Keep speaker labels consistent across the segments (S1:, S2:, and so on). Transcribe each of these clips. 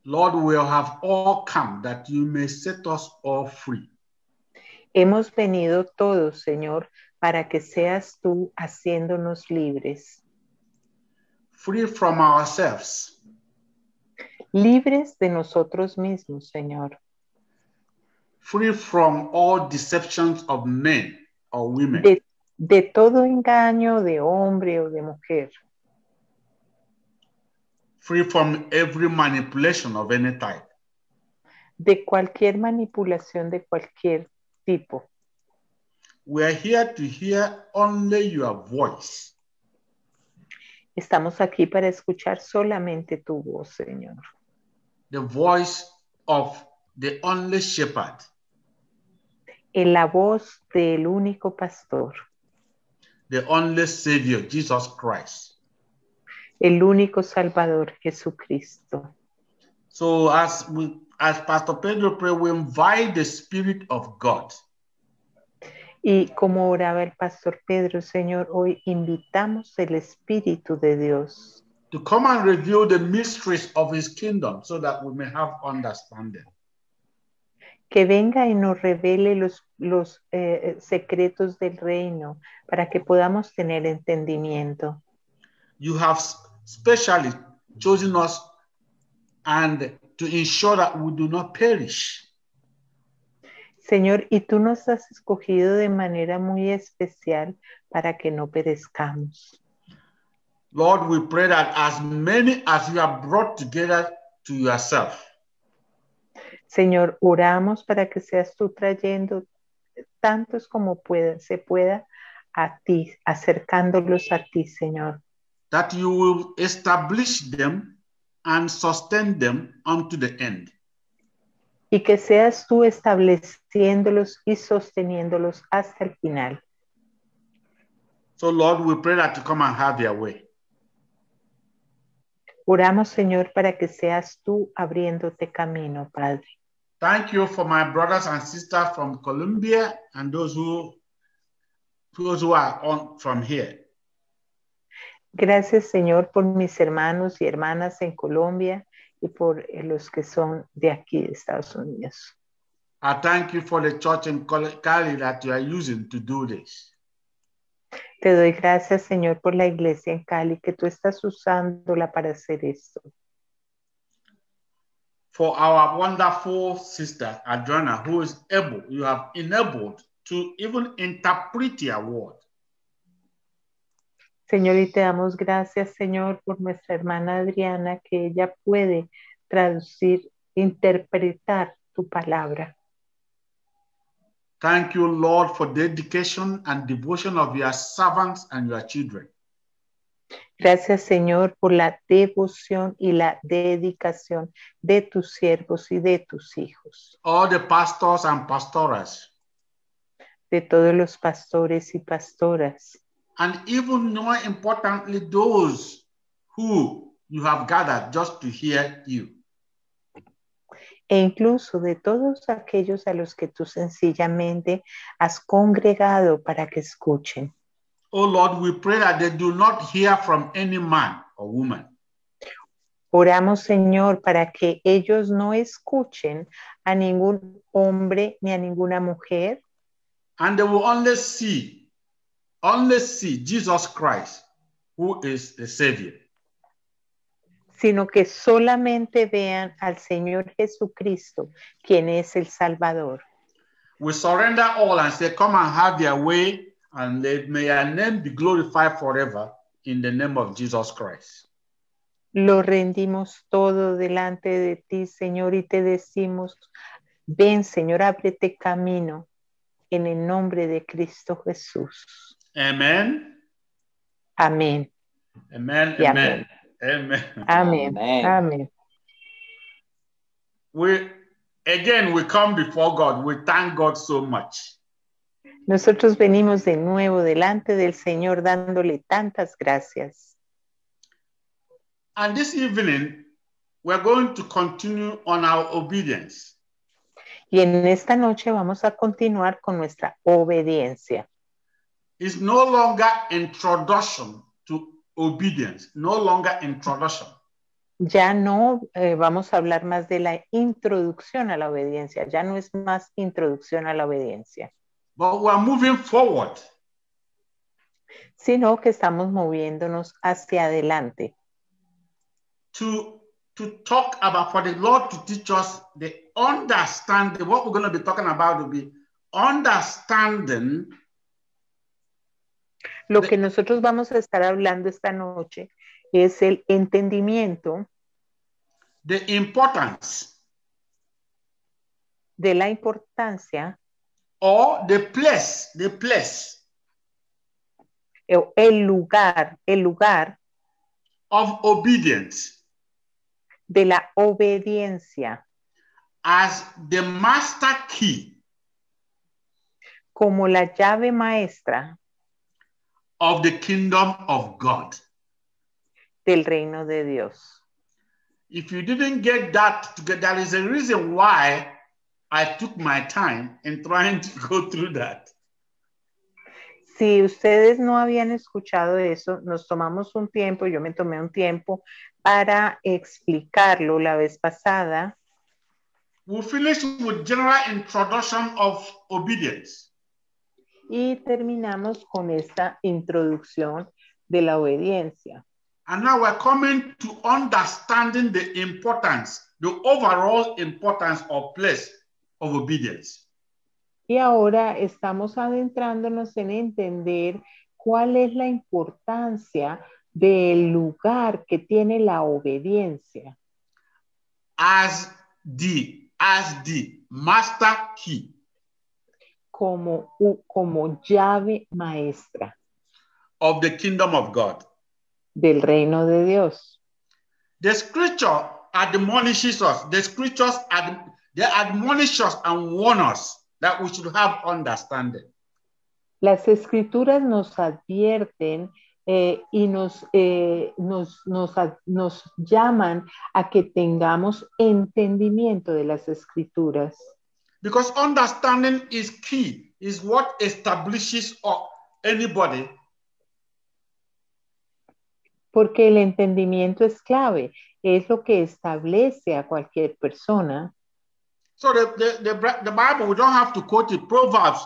S1: Lord, we have all come that you may set us all free.
S2: Hemos venido todos, Señor, para que seas tú haciéndonos libres.
S1: Free from ourselves.
S2: Libres de nosotros mismos, Señor.
S1: Free from all deceptions of men or women.
S2: De todo engaño de hombre o de mujer.
S1: Free from every manipulation of any type.
S2: De cualquier manipulación de cualquier tipo.
S1: We are here to hear only your voice.
S2: Estamos aquí para escuchar solamente tu voz, Señor.
S1: The voice of the only shepherd.
S2: En la voz del único pastor.
S1: The only Savior, Jesus Christ.
S2: El único Salvador, Jesucristo.
S1: So as Pastor Pedro prayed, we invite the Spirit of God.
S2: Y como oraba el pastor Pedro, Señor, hoy invitamos el Espíritu de Dios.
S1: To come and reveal the mysteries of his kingdom so that we may have understanding.
S2: Que venga y nos revele los secretos del reino para que podamos tener entendimiento.
S1: You have specially chosen us and to ensure that we do not perish.
S2: Señor, y tú nos has escogido de manera muy especial para que no perezcamos.
S1: Lord, we pray that as many as you have brought together to yourself,
S2: Señor, oramos para que seas tú trayendo tantos como se pueda a ti, acercándolos a ti, Señor.
S1: that you will establish them and sustain them unto the end.
S2: Y que seas tú estableciéndolos y sosteniéndolos hasta el final.
S1: So, Lord, we pray that you come and have your way.
S2: Oramos, Señor, para que seas tú abriéndote camino, Padre.
S1: Thank you for my brothers and sisters from Colombia and those who are on from here.
S2: Gracias, Señor, por mis hermanos y hermanas en Colombia y por los que son de aquí, de Estados Unidos.
S1: I thank you for the church in Cali that you are using to do this.
S2: Te doy gracias, Señor, por la iglesia en Cali, que tú estás usándola para hacer esto.
S1: For our wonderful sister, Adriana, who is able, you have enabled to even interpret your word.
S2: Señor, y te damos gracias, Señor, por nuestra hermana Adriana, que ella puede traducir, interpretar tu palabra.
S1: Thank you, Lord, for the dedication and devotion of your servants and your children.
S2: Gracias, Señor, por la devoción y la dedicación de tus siervos y de tus hijos.
S1: All the pastors and pastoras.
S2: De todos los pastores y pastoras.
S1: And even more importantly, those who you have gathered just to hear you.
S2: E incluso de todos aquellos a los que tú sencillamente has congregado para que escuchen.
S1: Oh Lord, we pray that they do not hear from any man or woman.
S2: Oramos, Señor, para que ellos no escuchen a ningún hombre ni a ninguna mujer.
S1: And they will only see Jesus Christ, who is the Savior.
S2: Sino que solamente vean al Señor Jesucristo, quien es el Salvador.
S1: We surrender all and say, come and have your way, and may your name be glorified forever in the name of Jesus Christ.
S2: Lo rendimos todo delante de ti, Señor, y te decimos, ven, Señor, ábrete camino en el nombre de Cristo Jesús.
S1: Amen.
S2: Amén.
S1: Amen.
S2: Y
S1: Amen.
S2: amén.
S1: Amen.
S2: Amén. Amén.
S1: We come before God. We thank God so much.
S2: Nosotros venimos de nuevo delante del Señor dándole tantas gracias.
S1: And this evening, we're going to continue on our obedience.
S2: Y en esta noche vamos a continuar con nuestra obediencia.
S1: It's no longer introduction to obedience. No longer introduction.
S2: Ya no vamos a hablar más de la introducción a la obediencia, ya no es más introducción a la obediencia,
S1: but we're moving forward
S2: sino que estamos moviéndonos hacia adelante
S1: to talk about, for the Lord to teach us the understanding. What we're going to be talking about will be understanding.
S2: Lo que nosotros vamos a estar hablando esta noche es el entendimiento
S1: the importance
S2: de la importancia
S1: or the place
S2: el lugar
S1: of obedience
S2: de la obediencia
S1: as the master key
S2: como la llave maestra
S1: of the kingdom of God.
S2: del reino de Dios.
S1: If you didn't get that together, that is a reason why I took my time in trying to go through that.
S2: Si ustedes no habían escuchado eso, nos tomamos un tiempo, yo me tomé un tiempo para explicarlo la vez pasada.
S1: We'll finish with general introduction of obedience.
S2: Y terminamos con esta introducción de la obediencia.
S1: And now we're coming to understanding the importance, the overall importance or place of obedience.
S2: Y ahora estamos adentrándonos en entender cuál es la importancia del lugar que tiene la obediencia.
S1: As the master key.
S2: Como llave maestra.
S1: Of the kingdom of God.
S2: Del reino de Dios.
S1: The scripture admonishes us. The scriptures they admonish us and warn us that we should have understanding.
S2: Las escrituras nos advierten y nos llaman a que tengamos entendimiento de las escrituras.
S1: Because understanding is key, is what establishes anybody.
S2: Porque el entendimiento es clave, es lo que establece a cualquier persona.
S1: So the Bible, we don't have to quote it. Proverbs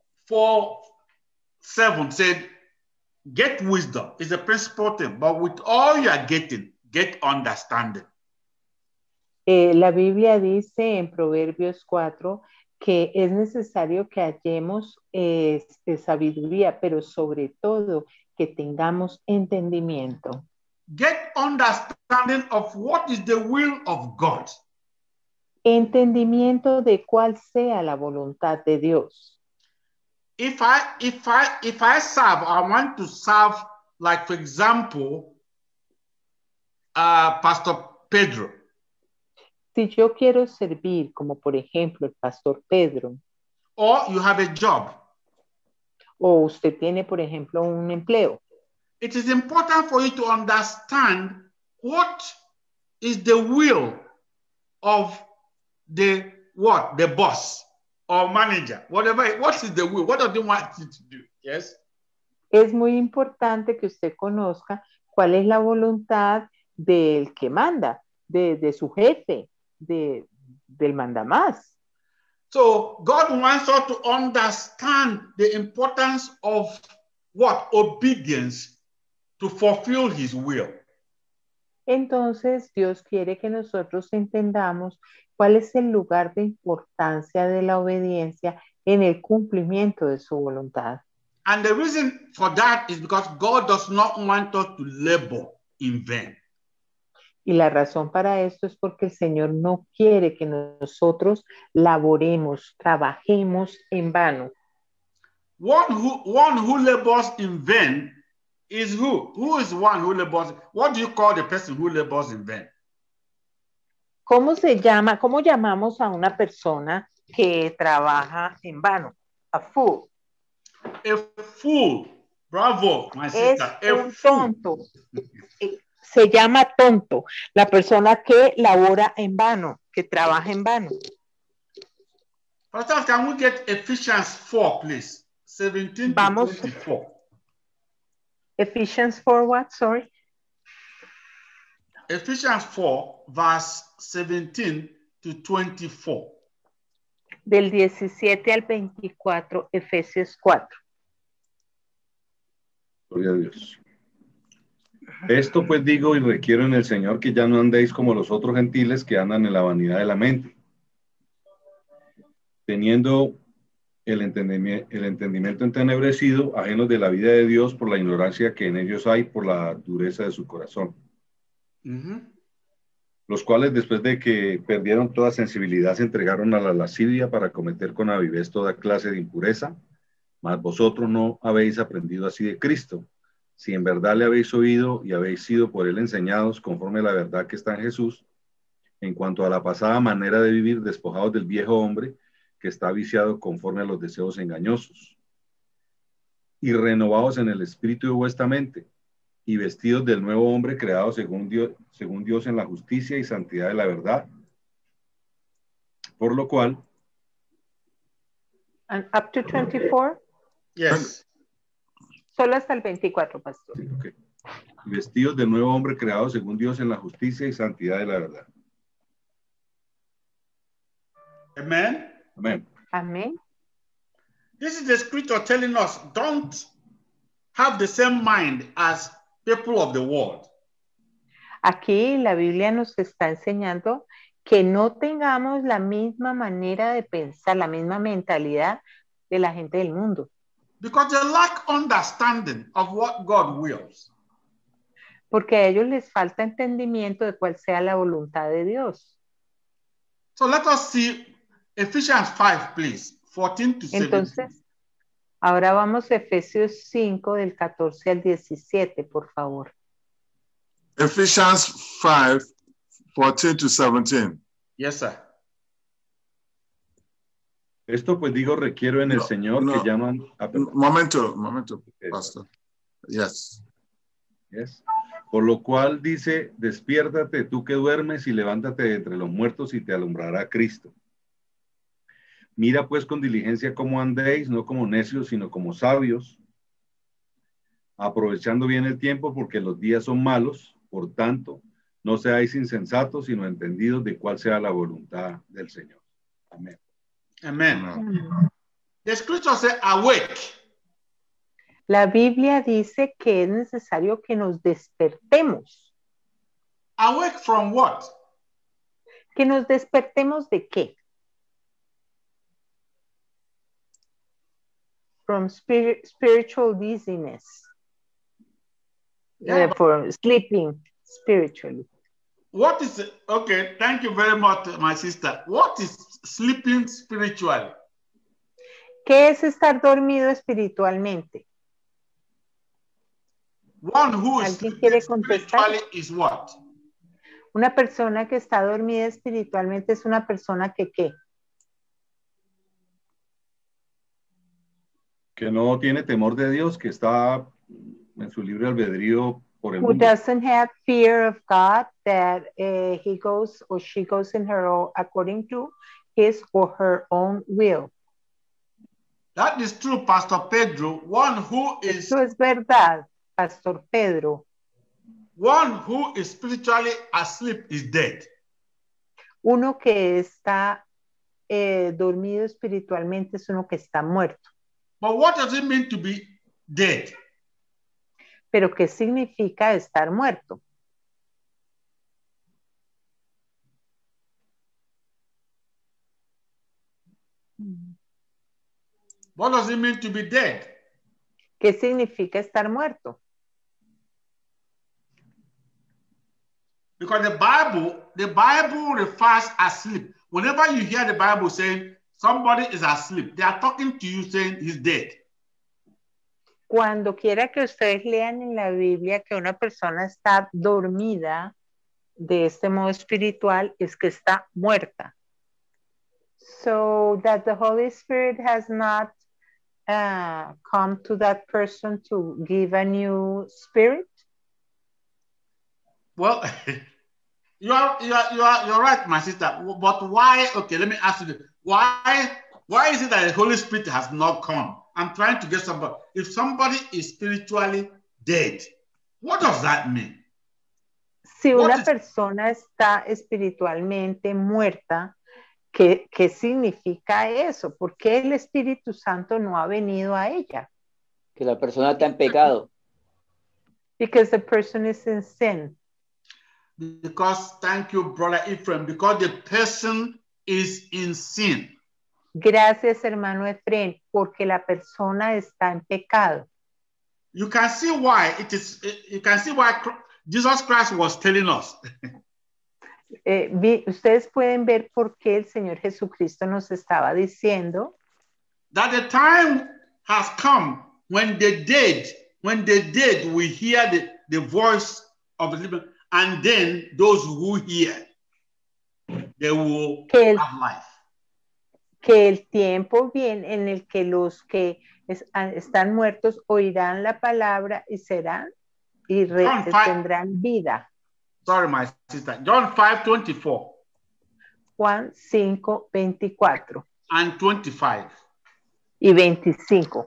S1: 4:7 said, get wisdom is a principal thing, but with all you are getting, get understanding.
S2: La Biblia dice en Proverbios 4 que es necesario que hallemos sabiduría, pero sobre todo que tengamos entendimiento.
S1: Get understanding of what is the will of God.
S2: Entendimiento de cuál sea la voluntad de Dios.
S1: If I serve, I want to serve, like for example, Pastor Pedro.
S2: Si yo quiero servir, como por ejemplo el Pastor Pedro.
S1: Or you have a job.
S2: O usted tiene, por ejemplo, un empleo.
S1: It is important for you to understand what is the will of the boss or manager, whatever. What is the will? What do they want you to do? Yes.
S2: Es muy importante que usted conozca cuál es la voluntad del que manda, de su jefe, del mandamás.
S1: So God wants us to understand the importance of what? Obedience to fulfill his will.
S2: Entonces Dios quiere que nosotros entendamos cuál es el lugar de importancia de la obediencia en el cumplimiento de su voluntad.
S1: And the reason for that is because God does not want us to labor in vain.
S2: Y la razón para esto es porque el Señor no quiere que nosotros laboremos, trabajemos en vano.
S1: One who labors in vain is who? Who is one who labors? What do you call the person who labors in vain?
S2: ¿Cómo llamamos a una persona que trabaja en vano? A fool.
S1: A fool. Bravo, my sister.
S2: Es un tonto. Se llama tonto la persona que labora en vano, que trabaja en vano.
S1: Pastor, can we get Ephesians 4, please? 17 to 24.
S2: Ephesians 4 what? Sorry.
S1: Ephesians 4, verse 17 to 24.
S2: Del 17 al 24, Efesios 4.
S3: Gloria a Dios. Esto pues digo y requiero en el Señor que ya no andéis como los otros gentiles que andan en la vanidad de la mente, teniendo el entendimiento entenebrecido, ajenos de la vida de Dios por la ignorancia que en ellos hay, por la dureza de su corazón. Los cuales después de que perdieron toda sensibilidad se entregaron a la lascivia para cometer con avidez toda clase de impureza, mas vosotros no habéis aprendido así de Cristo, si en verdad le habéis oído y habéis sido por él enseñados conforme a la verdad que está en Jesús, en cuanto a la pasada manera de vivir, despojados del viejo hombre que está viciado conforme a los deseos engañosos, y renovados en el espíritu de vuestra mente, y vestidos del nuevo hombre creado según Dios en la justicia y santidad de la verdad, por lo cual...
S2: And up to 24?
S1: Yes.
S2: Solo hasta el 24, pastor.
S3: Sí, okay. Vestidos del nuevo hombre creado según Dios en la justicia y santidad de la verdad.
S1: Amen.
S3: Amén.
S2: Amén.
S1: This is the scripture telling us, don't have the same mind as people of the world.
S2: Aquí la Biblia nos está enseñando que no tengamos la misma manera de pensar, la misma mentalidad de la gente del mundo.
S1: Because they lack understanding of what God wills.
S2: Porque a ellos les falta entendimiento de cuál sea la voluntad de Dios.
S1: So let us see Ephesians 5, please, 14 to 17.
S2: Entonces, ahora vamos a Efesios 5 del 14 al 17, por favor.
S4: Ephesians 5, 14 to 17.
S1: Yes, sir.
S3: Esto pues digo requiero en el Señor que llaman...
S4: Momento, pastor. Yes.
S3: Yes. Por lo cual dice, despiértate tú que duermes y levántate de entre los muertos y te alumbrará Cristo. Mira pues con diligencia cómo andéis, no como necios, sino como sabios, aprovechando bien el tiempo porque los días son malos. Por tanto, no seáis insensatos, sino entendidos de cuál sea la voluntad del Señor. Amén.
S1: Amen. The scripture says, awake.
S2: La Biblia dice que es necesario que nos despertemos.
S1: Awake from what?
S2: ¿Que nos despertemos de qué? From spiritual dizziness.
S1: Yeah,
S2: For sleeping spiritually.
S1: what is it? Okay, thank you very much, my sister. What is sleeping spiritually?
S2: ¿Qué es estar dormido espiritualmente?
S1: One who is
S2: ¿Alguien quiere
S1: sleeping
S2: contestar?
S1: spiritually is what?
S2: Una persona que está dormida espiritualmente es una persona que ¿qué?
S3: Que no tiene temor de Dios, que está en su libre albedrío por el
S2: Who
S3: mundo.
S2: doesn't have fear of God, that he goes or she goes in her own, according to his or her own will.
S1: That is true, Pastor Pedro. One who is
S2: Eso es verdad, Pastor Pedro.
S1: Spiritually asleep is dead.
S2: Uno que está dormido espiritualmente es uno que está muerto.
S1: But what does it mean to be dead?
S2: Pero ¿qué significa estar muerto?
S1: What does it mean to be dead?
S2: ¿Qué significa estar muerto?
S1: Because the Bible refers asleep. Whenever you hear the Bible saying somebody is asleep, they are talking to you saying he's dead.
S2: Cuando quiera que ustedes lean en la Biblia que una persona está dormida de este modo espiritual, es que está muerta. So that the Holy Spirit has not come to that person to give a new spirit?
S1: Well, you're right, my sister. But why? Okay, let me ask you. Why is it that the Holy Spirit has not come? I'm trying to get somebody. If somebody is spiritually dead, what does that mean?
S2: Si
S1: What
S2: una
S1: is-
S2: persona está espiritualmente muerta, ¿qué significa eso? ¿Por qué el Espíritu Santo no ha venido a ella?
S5: Que la persona está en pecado.
S2: Because the person is in sin.
S1: Because, thank you, Brother Ephraim, because the person is in sin.
S2: Gracias, hermano Efren, porque la persona está en pecado.
S1: You can see why you can see why Jesus Christ was telling us.
S2: Ustedes pueden ver por qué el Señor Jesucristo nos estaba diciendo
S1: That the time has come when the dead will hear the voice of the living, and then those who hear, they will have life.
S2: que el tiempo viene en el que los que están muertos oirán la palabra y serán y tendrán vida.
S1: Sorry, my sister. John 5:24.
S2: Juan 5:24.
S1: And 25.
S2: Y 25.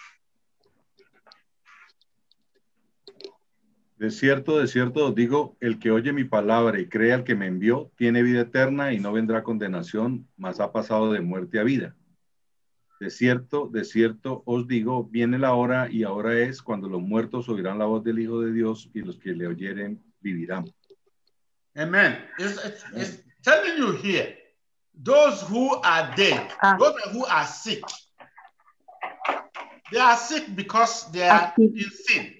S3: De cierto os digo, el que oye mi palabra y cree al que me envió, tiene vida eterna y no vendrá condenación, mas ha pasado de muerte a vida. De cierto os digo, viene la hora y ahora es cuando los muertos oirán la voz del Hijo de Dios y los que le oyeren vivirán.
S1: Amen. It's telling you here, those who are dead, those who are sick, they are sick because they are in sin.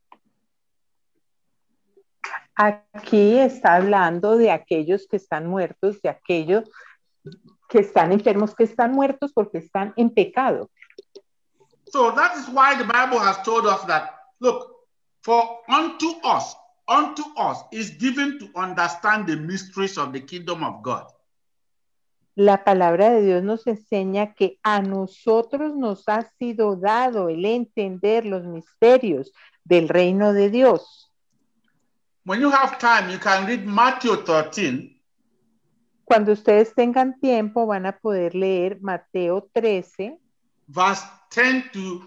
S2: Aquí está hablando de aquellos que están muertos, de aquellos que están enfermos, que están muertos porque están en pecado.
S1: So that is why the Bible has told us that, look, for unto us is given to understand the mysteries of the kingdom of God.
S2: La palabra de Dios nos enseña que a nosotros nos ha sido dado el entender los misterios del reino de Dios.
S1: When you have time, you can read Matthew 13.
S2: Cuando ustedes tengan tiempo, van a poder leer Mateo 13.
S1: Verse 10 to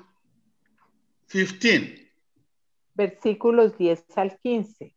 S1: 15.
S2: Versículos 10 al 15.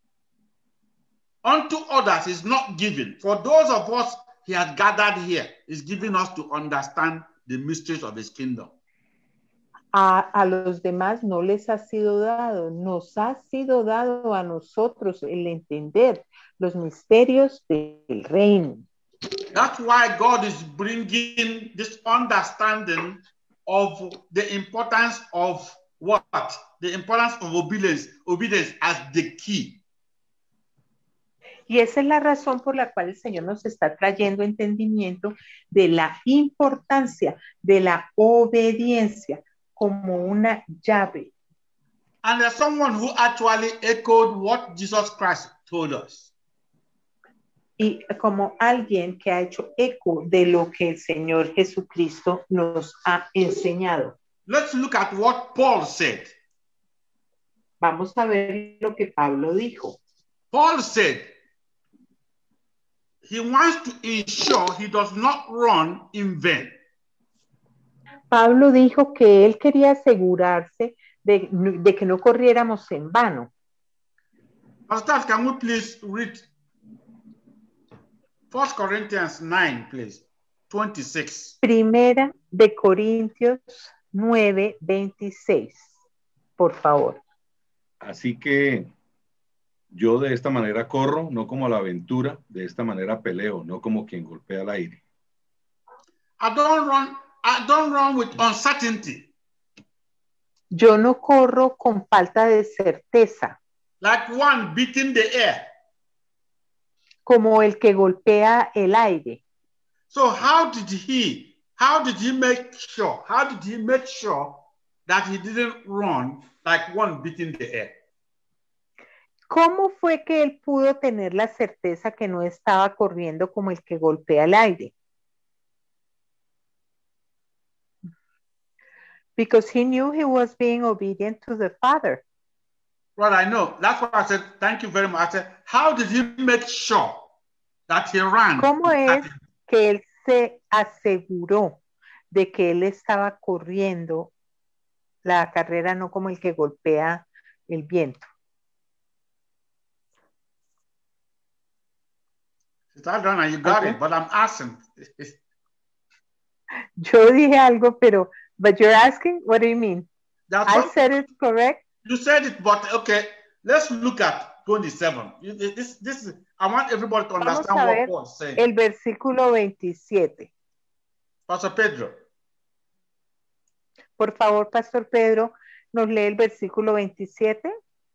S1: Unto others is not given. For those of us he has gathered here, is giving us to understand the mysteries of his kingdom.
S2: A los demás no les ha sido dado, nos ha sido dado a nosotros el entender los misterios del reino.
S1: That's why God is bringing this understanding of the importance of what? The importance of obedience as the key.
S2: Y esa es la razón por la cual el Señor nos está trayendo entendimiento de la importancia de la obediencia como una llave.
S1: And there's someone who actually echoed what Jesus Christ told us.
S2: Y como alguien que ha hecho eco de lo que el Señor Jesucristo nos ha enseñado.
S1: Let's look at what Paul said.
S2: Vamos a ver lo que Pablo dijo.
S1: Paul said he wants to ensure he does not run in vain.
S2: Pablo dijo que él quería asegurarse de que no corriéramos en vano.
S1: Pastor, can we please read 1 Corinthians 9, please, 26.
S2: Primera de Corintios 9, 26, por favor.
S3: Así que yo de esta manera corro, no como a la aventura, de esta manera peleo, no como quien golpea al aire.
S1: I don't run with uncertainty.
S2: Yo no corro con falta de certeza.
S1: Like one beating the air.
S2: Como el que golpea el aire.
S1: So how did he make sure that he didn't run like one beating the air?
S2: ¿Cómo fue que él pudo tener la certeza que no estaba corriendo como el que golpea el aire? Because he knew he was being obedient to the Father.
S1: Well, I know. That's why I said, thank you very much. I said, how did he make sure that he ran?
S2: ¿Cómo es que él se aseguró de que él estaba corriendo la carrera no como el que golpea el viento?
S1: Sister Adriana, you got it, but I'm asking.
S2: Yo dije algo, pero, but you're asking, what do you mean?
S1: That's
S2: I
S1: what
S2: said it correct.
S1: you said it, but okay, let's look at 27. This is, I want everybody to
S2: Vamos
S1: understand
S2: a
S1: what
S2: ver
S1: Paul's saying.
S2: el versículo 27.
S1: Pastor Pedro.
S2: Por favor, Pastor Pedro, nos lee el versículo 27.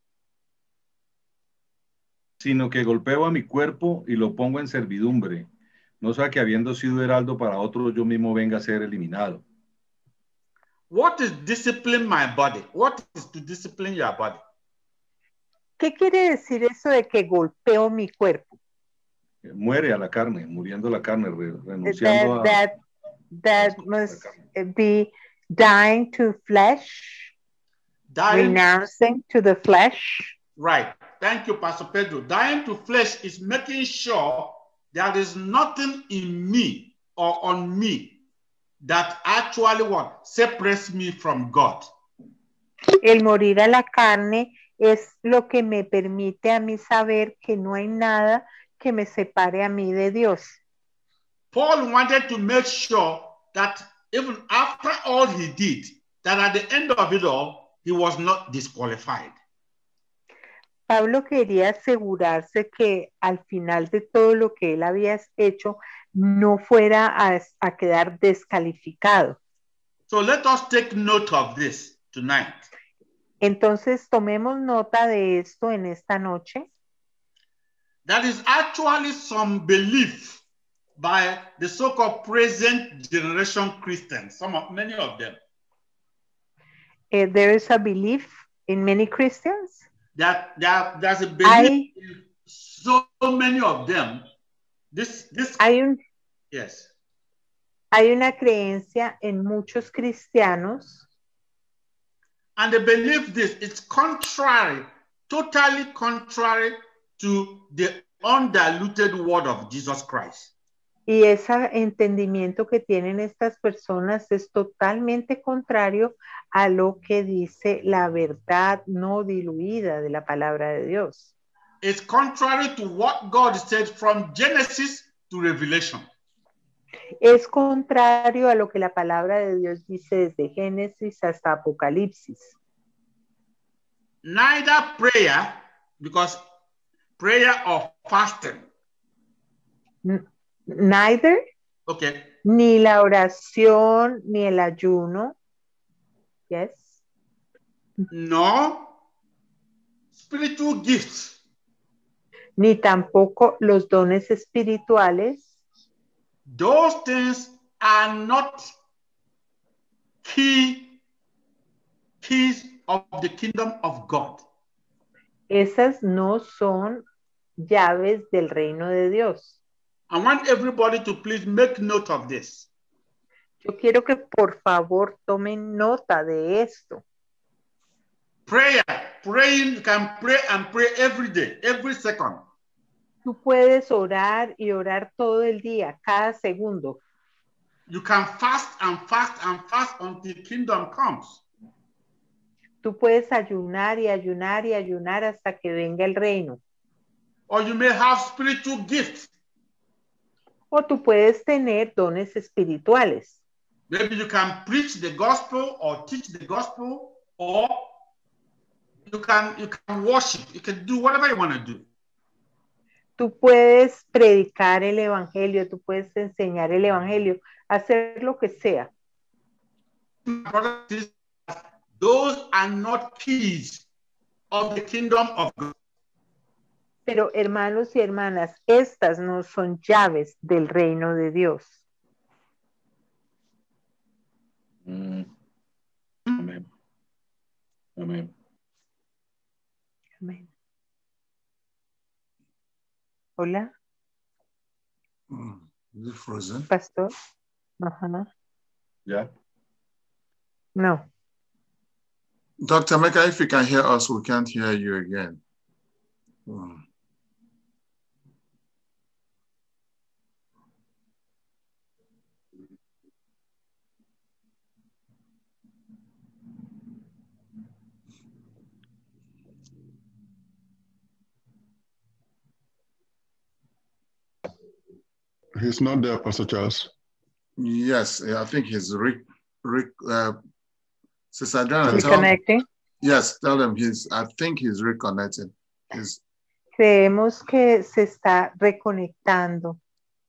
S3: Sino que golpeo a mi cuerpo y lo pongo en servidumbre, no sea que habiendo sido heraldo para otros, yo mismo venga a ser eliminado.
S1: What is discipline my body? What is to discipline your body?
S2: ¿Qué quiere decir eso de que golpeo mi cuerpo?
S3: Muere a la carne, muriendo la carne, renunciando
S2: That must be dying to flesh,
S1: Dying,
S2: renouncing to the flesh.
S1: right. Thank you, Pastor Pedro. Dying to flesh is making sure there is nothing in me or on me that actually what separates me from God.
S2: El morir a la carne es lo que me permite a mí saber que no hay nada que me separe a mí de Dios.
S1: Paul wanted to make sure that even after all he did, that at the end of it all, he was not disqualified.
S2: Pablo quería asegurarse que al final de todo lo que él había hecho no fuera a quedar descalificado.
S1: So let us take note of this tonight.
S2: Entonces tomemos nota de esto en esta noche.
S1: That is actually some belief by the so-called present generation Christians, many of them.
S2: There is a belief in many Christians.
S1: There's a belief in so many of them. Yes.
S2: Hay una creencia en muchos cristianos.
S1: And they believe this. It's contrary, totally contrary to the undiluted word of Jesus Christ.
S2: Y ese entendimiento que tienen estas personas es totalmente contrario a lo que dice la verdad no diluida de la palabra de Dios.
S1: It's contrary to what God said from Genesis to Revelation.
S2: Es contrario a lo que la palabra de Dios dice desde Génesis hasta Apocalipsis.
S1: Neither prayer, because prayer or fasting.
S2: Neither.
S1: Okay.
S2: Ni la oración, ni el ayuno. Yes.
S1: No. Spiritual gifts.
S2: Ni tampoco los dones espirituales.
S1: Those things are not keys of the kingdom of God.
S2: Esas no son llaves del reino de Dios.
S1: I want everybody to please make note of this.
S2: Yo quiero que por favor tomen nota de esto.
S1: Praying, you can pray and pray every day, every second.
S2: Tú puedes orar y orar todo el día, cada segundo.
S1: You can fast and fast and fast until kingdom comes.
S2: Tú puedes ayunar y ayunar y ayunar hasta que venga el reino.
S1: Or you may have spiritual gifts.
S2: O tú puedes tener dones espirituales.
S1: Maybe you can preach the gospel or teach the gospel, or you can worship. You can do whatever you want to do.
S2: Tú puedes predicar el evangelio, tú puedes enseñar el evangelio, hacer lo que sea.
S1: Those are not keys of the kingdom of God.
S2: Pero hermanos y hermanas, estas no son llaves del reino de Dios.
S3: Amén. Amén.
S2: Amén. Hola.
S4: Is it frozen?
S2: Pastor. Ajá.
S3: ¿Ya?
S2: No.
S4: Dr. Mecca, if you can hear us, we can't hear you again.
S6: He's not there, Pastor Charles.
S4: Yes, I think he's Sister Adriana, tell him,
S2: Reconnecting.
S4: yes, tell him I think he's reconnecting.
S2: Creemos que se está reconectando.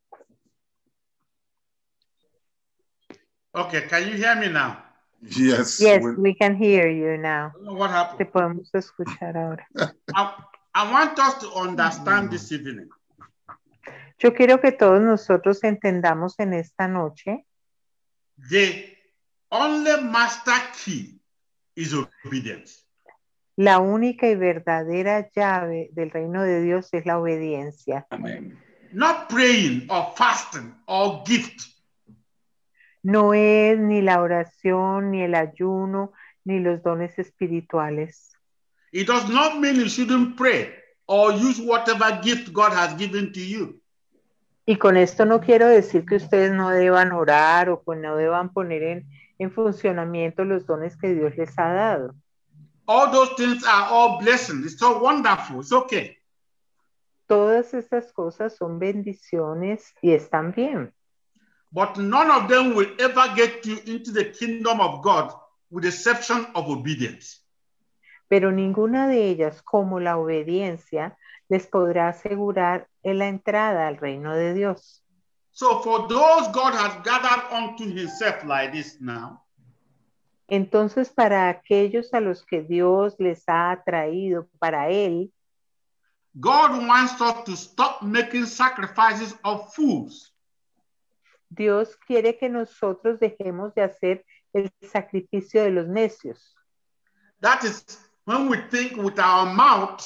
S1: Okay, can you hear me now?
S4: Yes.
S2: Yes, we can hear you now.
S1: I don't know what happened.
S2: Te podemos escuchar ahora.
S1: I want us to understand this evening.
S2: Yo quiero que todos nosotros entendamos en esta noche.
S1: The only master key is obedience.
S2: La única y verdadera llave del reino de Dios es la obediencia.
S3: Amén.
S1: Not praying or fasting or gift.
S2: No es ni la oración, ni el ayuno, ni los dones espirituales.
S1: It does not mean you shouldn't pray or use whatever gift God has given to you.
S2: Y con esto no quiero decir que ustedes no deban orar o pues no deban poner en funcionamiento los dones que Dios les ha dado.
S1: All those things are all blessings. It's so wonderful. It's okay.
S2: Todas estas cosas son bendiciones y están bien.
S1: But none of them will ever get you into the kingdom of God with the exception of obedience.
S2: Pero ninguna de ellas, como la obediencia, les podrá asegurar la entrada al reino de Dios.
S1: So for those God has gathered unto himself like this now,
S2: entonces para aquellos a los que Dios les ha atraído para Él,
S1: God wants us to stop making sacrifices of fools.
S2: Dios quiere que nosotros dejemos de hacer el sacrificio de los necios.
S1: That is when we think with our mouth,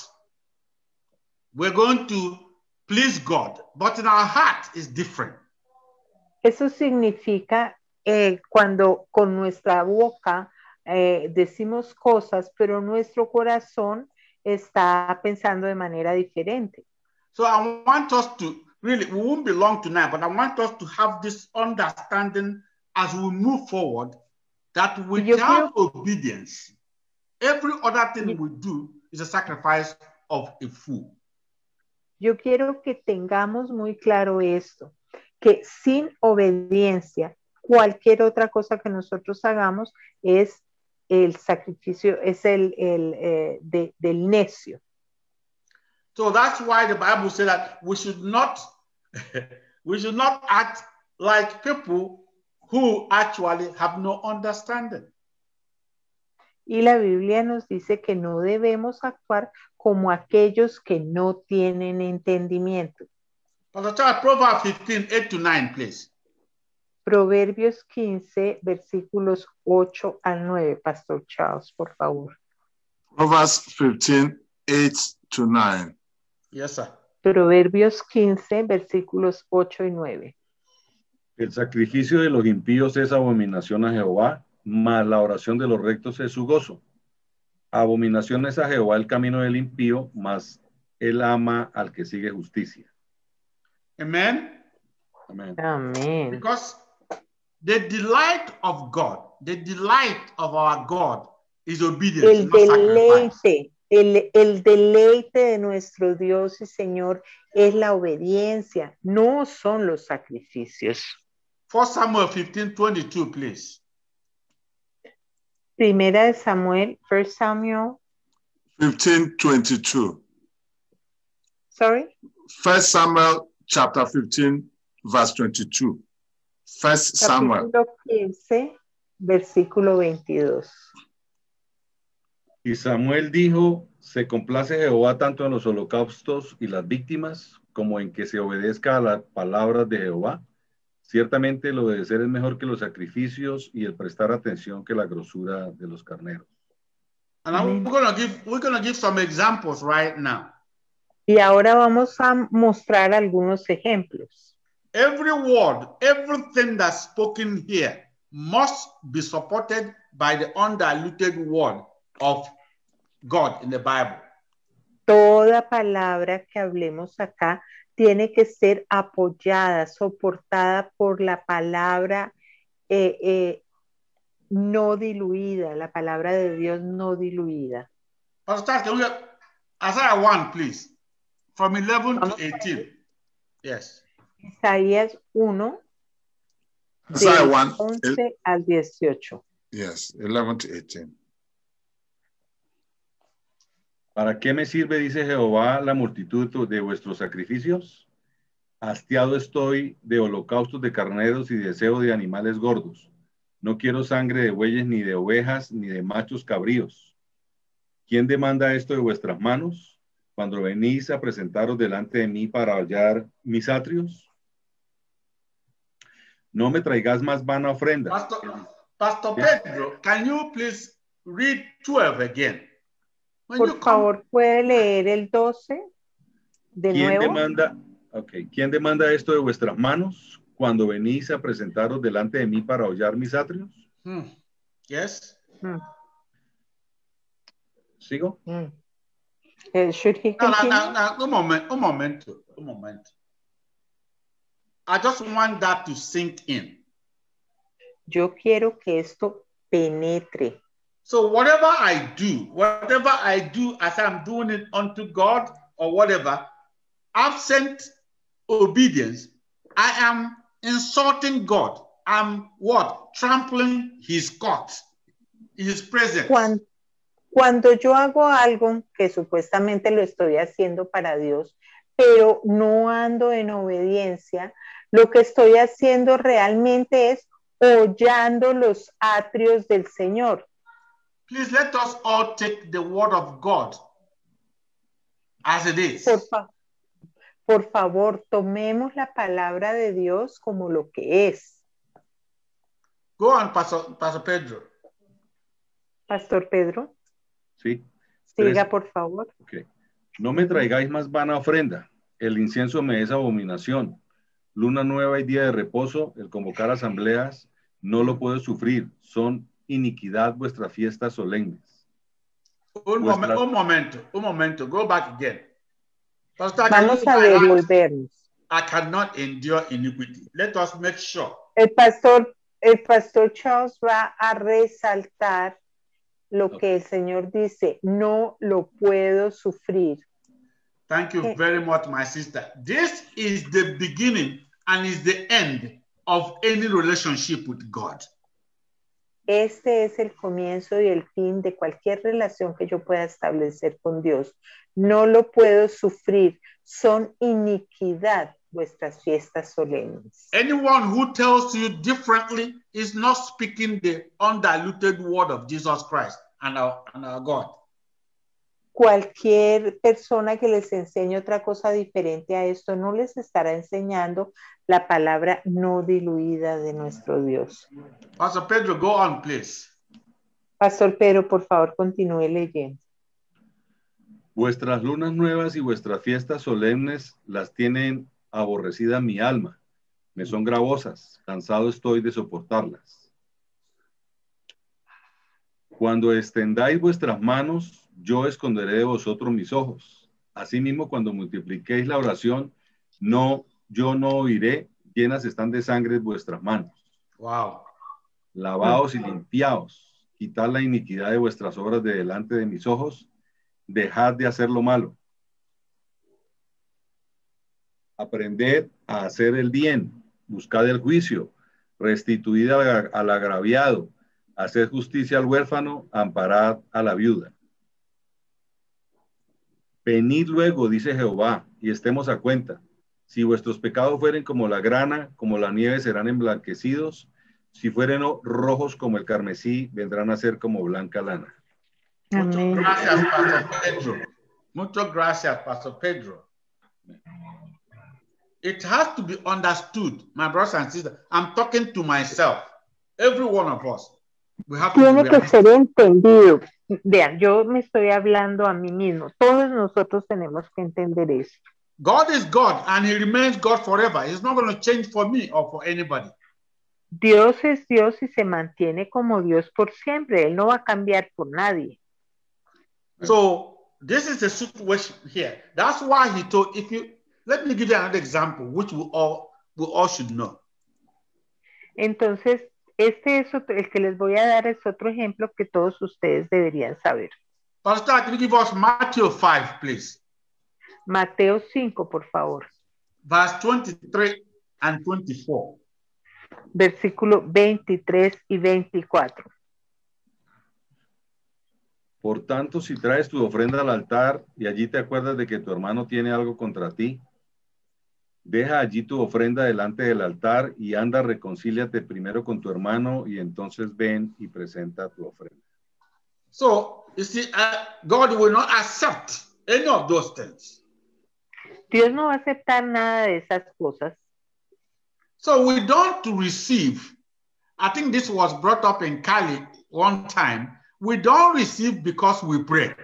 S1: we're going to please God, but in our heart is different.
S2: Eso significa cuando con nuestra boca decimos cosas, pero nuestro corazón está pensando de manera diferente.
S1: So I want us to, really, we won't be long tonight, but I want us to have this understanding as we move forward, that without obedience, every other thing we do is a sacrifice of a fool.
S2: Yo quiero que tengamos muy claro esto, que sin obediencia, cualquier otra cosa que nosotros hagamos es el sacrificio, es del necio.
S1: So that's why the Bible says that we should not act like people who actually have no understanding.
S2: Y la Biblia nos dice que no debemos actuar como aquellos que no tienen entendimiento.
S1: Pastor Charles, Proverbs 15, 8-9, please.
S2: Proverbios 15, versículos 8 al 9, Pastor Charles, por favor.
S4: Proverbs 15, 8-9.
S1: Yes, sir.
S2: Proverbios 15, versículos 8 y 9.
S3: El sacrificio de los impíos es abominación a Jehová, mas la oración de los rectos es su gozo. Abominación es a Jehová el camino del impío, mas él ama al que sigue justicia.
S1: Amen.
S3: Amén.
S2: Amén.
S1: Because the delight of God, the delight of our God is obedience,
S2: El
S1: not sacrifice.
S2: deleite, el deleite de nuestro Dios y Señor es la obediencia, no son los sacrificios.
S1: 1 Samuel 15:22, please.
S2: Primera de Samuel, 1 Samuel.
S4: 15:22.
S2: Sorry?
S4: 1 Samuel chapter 15, verse 22. 1 Samuel.
S2: Capítulo 15, versículo 22.
S3: Y Samuel dijo, se complace Jehová tanto en los holocaustos y las víctimas, como en que se obedezca a las palabras de Jehová. Ciertamente el obedecer es mejor que los sacrificios y el prestar atención que la grosura de los carneros.
S1: And we're gonna give some examples right now.
S2: Y ahora vamos a mostrar algunos ejemplos.
S1: Every word, everything that's spoken here must be supported by the undiluted word of God in the Bible.
S2: Toda palabra que hablemos acá tiene que ser apoyada, soportada por la palabra no diluida, la palabra de Dios no diluida.
S1: Pastor, can we have Isaiah 1, please? From 11 to 18. Yes.
S2: Isaías 1,
S4: Isaiah
S2: del
S4: 1,
S2: 11 al 18.
S4: yes, 11 to 18.
S3: ¿Para qué me sirve, dice Jehová, la multitud de vuestros sacrificios? Hastiado estoy de holocaustos de carneros y deseo de animales gordos. No quiero sangre de bueyes, ni de ovejas, ni de machos cabríos. ¿Quién demanda esto de vuestras manos cuando venís a presentaros delante de mí para hollar mis atrios? No me traigáis más vana ofrenda.
S1: Pastor Pedro, can you please read 12 again?
S2: Por favor, ¿puede leer el 12 de
S3: ¿Quién
S2: nuevo?
S3: ¿Quién demanda esto de vuestras manos cuando venís a presentaros delante de mí para hollar mis atrios?
S1: Yes.
S3: ¿Sigo?
S2: Should he continue?
S1: Un momento. I just want that to sink in.
S2: Yo quiero que esto penetre.
S1: So whatever I do as I'm doing it unto God or whatever, absent obedience, I am insulting God. I'm what? Trampling his court, his presence.
S2: Cuando yo hago algo que supuestamente lo estoy haciendo para Dios, pero no ando en obediencia, lo que estoy haciendo realmente es hollando los atrios del Señor.
S1: Please let us all take the word of God as it is.
S2: Por favor, tomemos la palabra de Dios como lo que es.
S1: Go on, Pastor Pedro.
S2: Pastor Pedro.
S3: Sí.
S2: Siga, por favor.
S3: Okay. No me traigáis más vana ofrenda. El incienso me es abominación. Luna nueva y día de reposo, el convocar asambleas, no lo puedo sufrir. Son iniquidad vuestras fiestas solemnes.
S1: Un momento. Go back again. Pastor,
S2: vamos a devolvernos.
S1: I cannot endure iniquity. Let us make sure.
S2: El pastor Charles va a resaltar lo que el Señor dice, no lo puedo sufrir.
S1: Thank you very much, my sister. This is the beginning and is the end of any relationship with God.
S2: Este es el comienzo y el fin de cualquier relación que yo pueda establecer con Dios. No lo puedo sufrir. Son iniquidad vuestras fiestas solemnes.
S1: Anyone who tells you differently is not speaking the undiluted word of Jesus Christ and our God.
S2: Cualquier persona que les enseñe otra cosa diferente a esto no les estará enseñando la palabra no diluida de nuestro Dios.
S1: Pastor Pedro, go on, please.
S2: Pastor Pedro, por favor, continúe leyendo.
S3: Vuestras lunas nuevas y vuestras fiestas solemnes las tienen aborrecida mi alma. Me son gravosas, cansado estoy de soportarlas. Cuando extendáis vuestras manos, yo esconderé de vosotros mis ojos. Asimismo, cuando multipliquéis la oración, yo no oiré, llenas están de sangre vuestras manos.
S1: Wow.
S3: Lavaos y limpiaos, quitad la iniquidad de vuestras obras de delante de mis ojos, dejad de hacer lo malo. Aprended a hacer el bien, buscad el juicio, restituid al agraviado, haced justicia al huérfano, amparad a la viuda. Venid luego, dice Jehová, y estemos a cuenta. Si vuestros pecados fueren como la grana, como la nieve serán emblanquecidos. Si fueren rojos como el carmesí, vendrán a ser como blanca lana.
S1: Muchas gracias, Pastor Pedro. Muchas gracias, Pastor Pedro. It has to be understood, my brothers and sisters. I'm talking to myself, every one of us. We have
S2: Tiene que ser entendido. Vean, yo me estoy hablando a mí mismo. Todos nosotros tenemos que entender eso.
S1: God is God and he remains God forever. He's not going to change for me or for anybody.
S2: Dios es Dios y se mantiene como Dios por siempre. Él no va a cambiar por nadie.
S1: So this is the situation here. That's why he told, let me give you another example, which we all should know.
S2: Entonces, el que les voy a dar es otro ejemplo que todos ustedes deberían saber.
S1: Pastor, can you give us Matthew 5, please?
S2: Mateo 5, por favor.
S1: Verse 23 and 24.
S2: Versículo 23 y 24.
S3: Por tanto, si traes tu ofrenda al altar y allí te acuerdas de que tu hermano tiene algo contra ti, deja allí tu ofrenda delante del altar y anda, reconcíliate primero con tu hermano y entonces ven y presenta tu ofrenda.
S1: So, you see, God will not accept any of those things.
S2: Dios no va a aceptar nada de esas cosas.
S1: So we don't receive. I think this was brought up in Cali one time. We don't receive because we pray.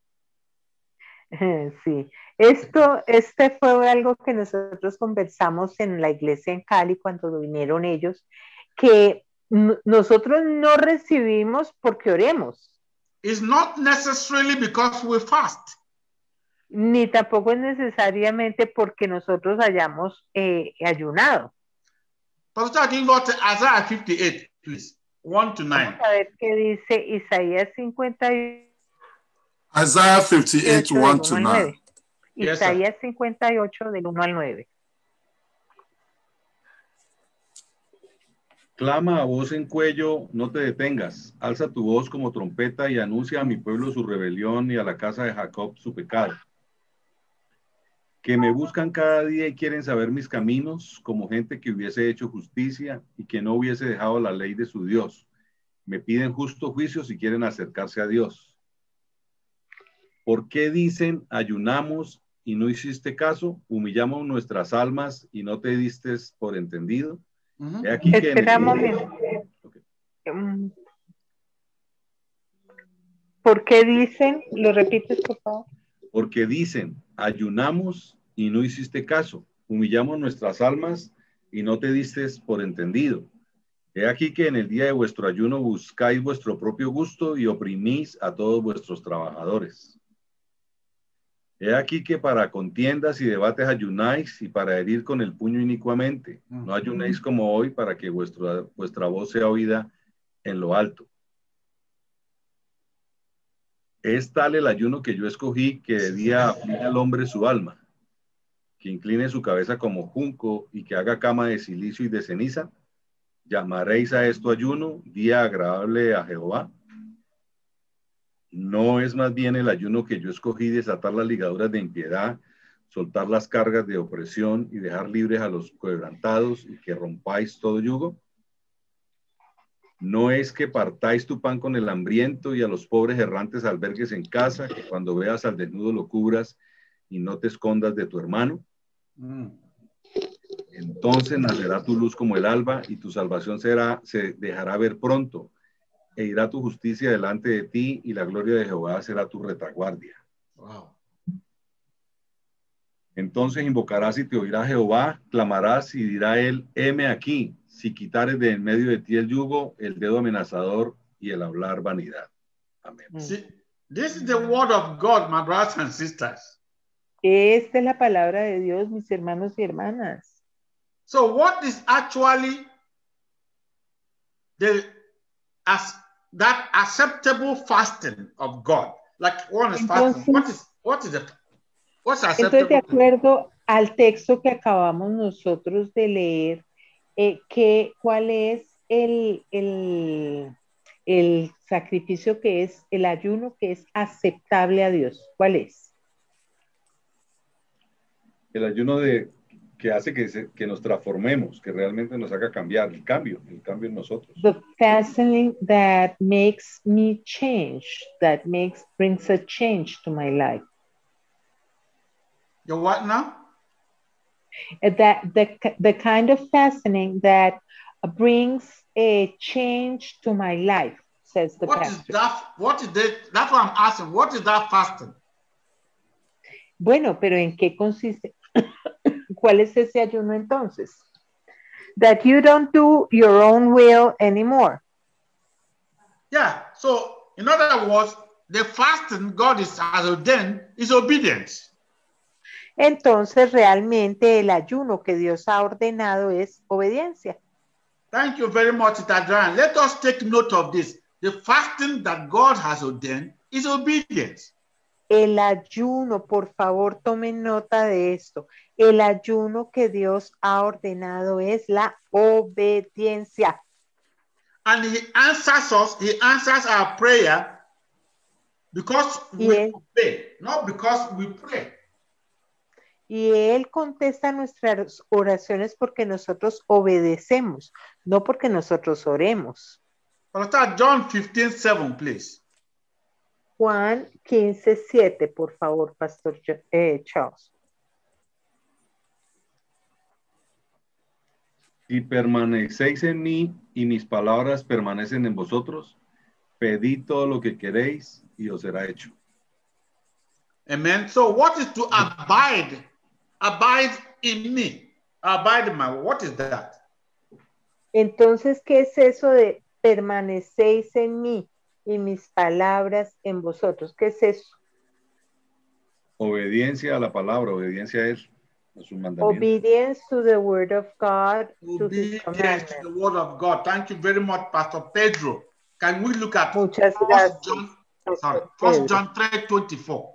S2: Sí, este fue algo que nosotros conversamos en la iglesia en Cali cuando vinieron ellos, que nosotros no recibimos porque oremos.
S1: It's not necessarily because we fast.
S2: Ni tampoco es necesariamente porque nosotros hayamos ayunado.
S1: Pastor, can you go to Isaiah 58, please? 1 to 9.
S2: Vamos a ver qué dice Isaías 58.
S4: Isaiah 58, 1 to 9.
S1: Yes,
S2: Isaías 58 del 1 al 9.
S3: Clama a voz en cuello, no te detengas. Alza tu voz como trompeta y anuncia a mi pueblo su rebelión y a la casa de Jacob su pecado. Que me buscan cada día y quieren saber mis caminos, como gente que hubiese hecho justicia y que no hubiese dejado la ley de su Dios. Me piden justo juicio si quieren acercarse a Dios. ¿Por qué dicen ayunamos y no hiciste caso? Humillamos nuestras almas y no te diste por entendido. He aquí que
S2: Espera un momento.
S3: Okay.
S2: ¿Por qué dicen? ¿Lo repites, por favor?
S3: Porque dicen, ayunamos y no hiciste caso, humillamos nuestras almas y no te diste por entendido. He aquí que en el día de vuestro ayuno buscáis vuestro propio gusto y oprimís a todos vuestros trabajadores. He aquí que para contiendas y debates ayunáis y para herir con el puño inicuamente. No ayunéis como hoy para que vuestra voz sea oída en lo alto. Es tal el ayuno que yo escogí que de día aflige al hombre su alma, que incline su cabeza como junco y que haga cama de silicio y de ceniza. ¿Llamaréis a esto ayuno, día agradable a Jehová? ¿No es más bien el ayuno que yo escogí desatar las ligaduras de impiedad, soltar las cargas de opresión y dejar libres a los quebrantados y que rompáis todo yugo? ¿No es que partáis tu pan con el hambriento y a los pobres errantes albergues en casa, que cuando veas al desnudo lo cubras y no te escondas de tu hermano? Entonces nacerá tu luz como el alba y tu salvación se dejará ver pronto, e irá tu justicia delante de ti y la gloria de Jehová será tu retaguardia.
S1: Wow.
S3: Entonces invocarás y te oirá Jehová, clamarás y dirá él, heme aquí, si quitares de en medio de ti el yugo, el dedo amenazador y el hablar vanidad. Amén.
S1: See, this is the word of God, my brothers and sisters.
S2: Esta es la palabra de Dios, mis hermanos y hermanas.
S1: So what is actually that acceptable fasting of God? Like one is fasting. What's acceptable?
S2: Entonces, de acuerdo al texto que acabamos nosotros de leer, ¿cuál es el sacrificio que es el ayuno que es aceptable a Dios? ¿Cuál es?
S3: El ayuno que hace que nos transformemos, que realmente nos haga cambiar, el cambio en nosotros.
S2: The fasting that makes me change, brings a change to my life.
S1: Your what now?
S2: The kind of fasting that brings a change to my life, says the pastor.
S1: That's what I'm asking. What is that fasting?
S2: Bueno, pero ¿en qué consiste? ¿Cuál es ese ayuno entonces? That you don't do your own will anymore.
S1: Yeah, so in other words, the fasting God has ordained is obedience.
S2: Entonces realmente el ayuno que Dios ha ordenado es obediencia.
S1: Thank you very much, Tadran. Let us take note of this. The fasting that God has ordained is obedience.
S2: el ayuno, por favor, tomen nota de esto. El ayuno que Dios ha ordenado es la obediencia.
S1: And he answers us, he answers our prayer because we obey, not because we pray.
S2: Y Él contesta nuestras oraciones porque nosotros obedecemos, no porque nosotros oremos.
S1: Pastor, John 15:7, please.
S2: Juan 15:7, por favor, Pastor Charles.
S3: Si permanecéis en mí y mis palabras permanecen en vosotros, pedid todo lo que queréis y os será hecho.
S1: Amen. So what is to abide? Abide in me. Abide in my, what is that?
S2: Entonces, ¿qué es eso de permanecéis en mí y mis palabras en vosotros? ¿Qué es eso?
S3: Obediencia a la palabra, obediencia a él, a sus mandamientos.
S2: Obedience to the word of God, to his
S1: Obedience
S2: commandments.
S1: to the word of God. Thank you very much, Pastor Pedro. Can we look at
S2: Muchas
S1: First
S2: gracias.
S1: John 3:24?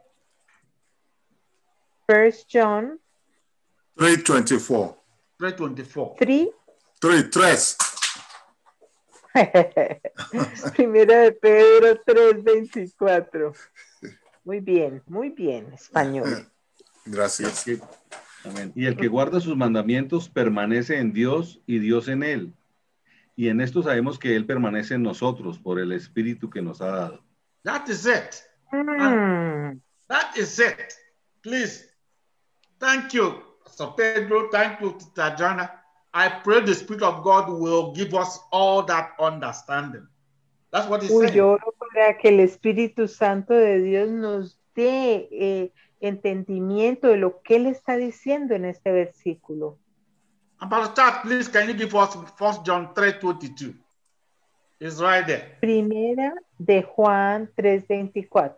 S2: 1 John
S4: 3:24.
S1: 3:24.
S2: 3.
S4: 3.
S2: Primera de Pedro 3:24. Muy bien, español.
S4: Gracias.
S3: Amén. Y el que guarda sus mandamientos permanece en Dios y Dios en él. Y en esto sabemos que él permanece en nosotros por el Espíritu que nos ha dado.
S1: That is it. That is it. Please. Thank you, Pastor Pedro. Thank you, Sister Jana. I pray the Spirit of God will give us all that understanding. That's what he's saying.
S2: Yo oro para que el Espíritu Santo de Dios nos dé entendimiento de lo que él está diciendo en este versículo.
S1: And Pastor, please, can you give us 1 John 3:22? It's right there.
S2: Primera de Juan 3:24.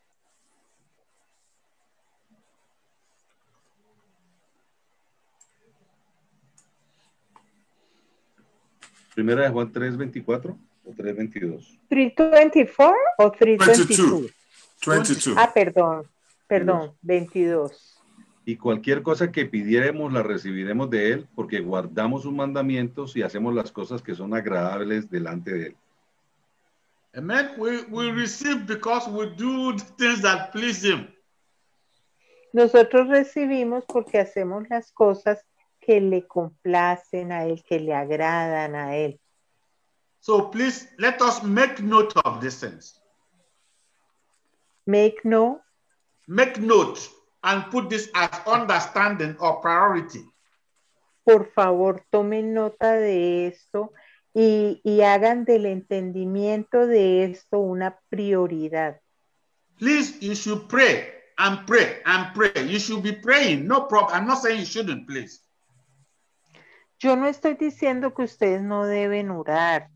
S3: Primera de Juan 3:24 o 3:22.
S2: 3:24 o 3:22.
S4: 22.
S2: Ah, perdón, 22.
S3: Y cualquier cosa que pidiéremos la recibiremos de él, porque guardamos sus mandamientos y hacemos las cosas que son agradables delante de él.
S1: Amen. We receive because we do the things that please him.
S2: Nosotros recibimos porque hacemos las cosas que le complacen a él, que le agradan a él.
S1: So please let us make note of these things.
S2: Make note
S1: and put this as understanding or priority.
S2: Por favor, tomen nota de esto y hagan del entendimiento de esto una prioridad.
S1: Please, you should pray and pray and pray. You should be praying. No problem. I'm not saying you shouldn't, please.
S2: Yo no estoy diciendo que ustedes no deben orar.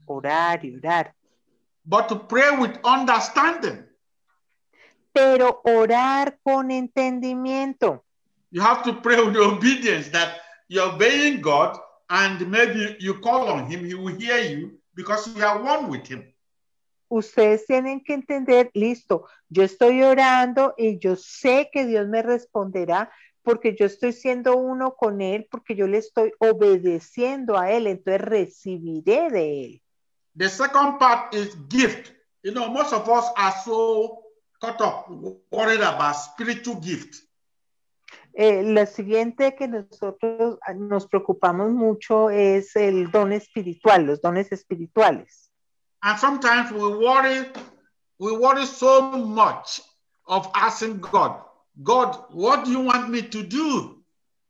S1: But to pray with understanding.
S2: Pero orar con entendimiento.
S1: You have to pray with obedience, that you're obeying God and maybe you call on him, he will hear you because you are one with him.
S2: Ustedes tienen que entender, listo, yo estoy orando y yo sé que Dios me responderá porque yo estoy siendo uno con él, porque yo le estoy obedeciendo a él, entonces recibiré de él.
S1: The second part is gift. You know, most of us are so caught up, worried about spiritual gift.
S2: Lo siguiente que nosotros nos preocupamos mucho es el don espiritual, los dones espirituales.
S1: And sometimes we worry so much of asking God, what do you want me to do?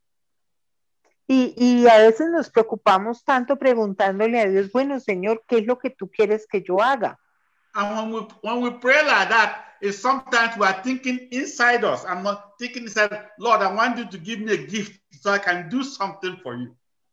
S2: Y a veces nos preocupamos tanto preguntándole a Dios, bueno, Señor, ¿qué es lo que tú quieres que yo haga?
S1: And when we pray like that, is sometimes we are thinking inside us. I'm not thinking inside, Lord, I want you to give me a gift so I can do something for you.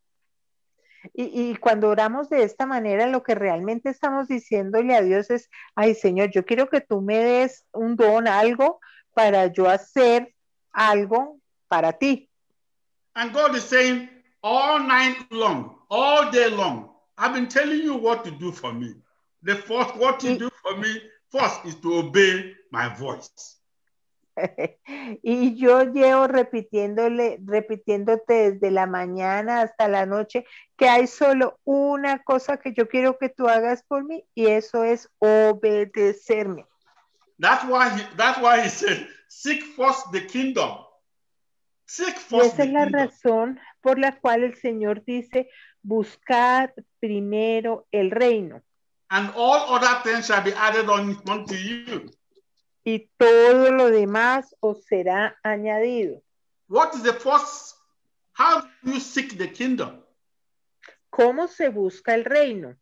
S2: Y cuando oramos de esta manera, lo que realmente estamos diciéndole a Dios es, ay, Señor, yo quiero que tú me des un don, algo, para yo hacer algo para ti.
S1: And God is saying, all night long, all day long, I've been telling you what to do for me. What you do for me first is to obey my voice.
S2: Y yo llevo repitiéndote desde la mañana hasta la noche que hay solo una cosa que yo quiero que tú hagas por mí y eso es obedecerme.
S1: That's why he said, seek first the kingdom. Seek
S2: Y
S1: first
S2: esa
S1: the
S2: es la
S1: kingdom.
S2: razón por la cual el Señor dice, buscad primero el reino.
S1: And all other things shall be added unto you.
S2: Y todo lo demás os será añadido.
S1: What is the first? How do you seek the kingdom?
S2: ¿Cómo se busca el reino?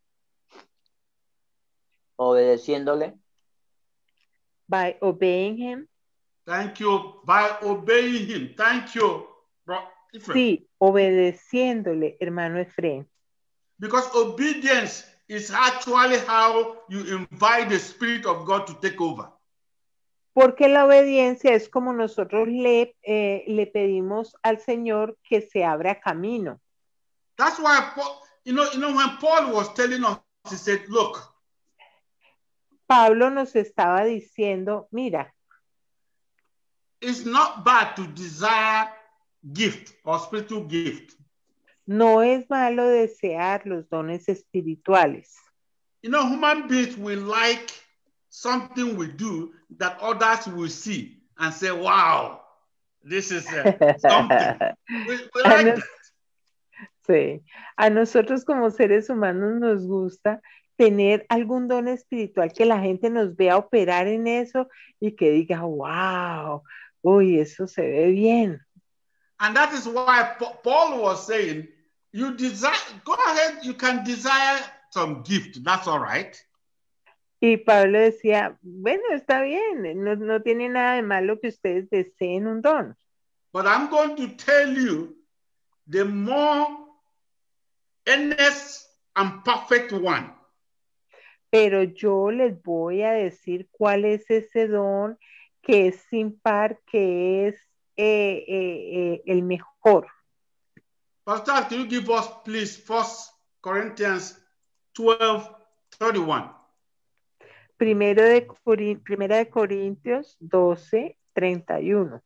S5: Obedeciéndole.
S2: By obeying him.
S1: Thank you. By obeying him. Thank you, bro.
S2: Sí, obedeciéndole, hermano Efraín.
S1: Because obedience is actually how you invite the Spirit of God to take over.
S2: Porque la obediencia es como nosotros le pedimos al Señor que se abra camino.
S1: That's why, Paul, when Paul was telling us, he said, look.
S2: Pablo nos estaba diciendo, mira.
S1: It's not bad to desire gift or spiritual gift.
S2: No es malo desear los dones espirituales.
S1: Human beings will like something we do that others will see and say, wow, this is something. We like that.
S2: Sí, a nosotros como seres humanos nos gusta tener algún don espiritual que la gente nos vea operar en eso y que diga, wow, uy, eso se ve bien.
S1: And that is why Paul was saying, you desire, go ahead, you can desire some gift, that's all right.
S2: Y Pablo decía, bueno, está bien, no tiene nada de malo que ustedes deseen un don.
S1: But I'm going to tell you, the more earnest and perfect one.
S2: Pero yo les voy a decir cuál es ese don que es sin par, que es el mejor.
S1: Pastor, can you give us, please, 1 Corinthians 12:31?
S2: Primera de Corintios 12:31.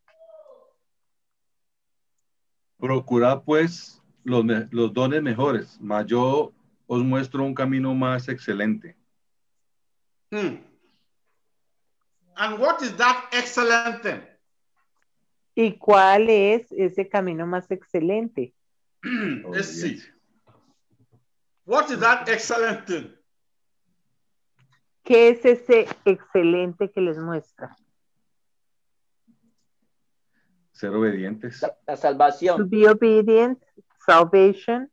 S3: Procurad pues los dones mejores, mas yo os muestro un camino más excelente.
S1: And what is that excellent thing?
S2: ¿Y cuál es ese camino más excelente?
S1: Let's see. What is that excellent thing?
S2: ¿Qué es ese excelente que les muestra?
S3: Ser obedientes.
S5: La salvación.
S2: To be obedient, salvation.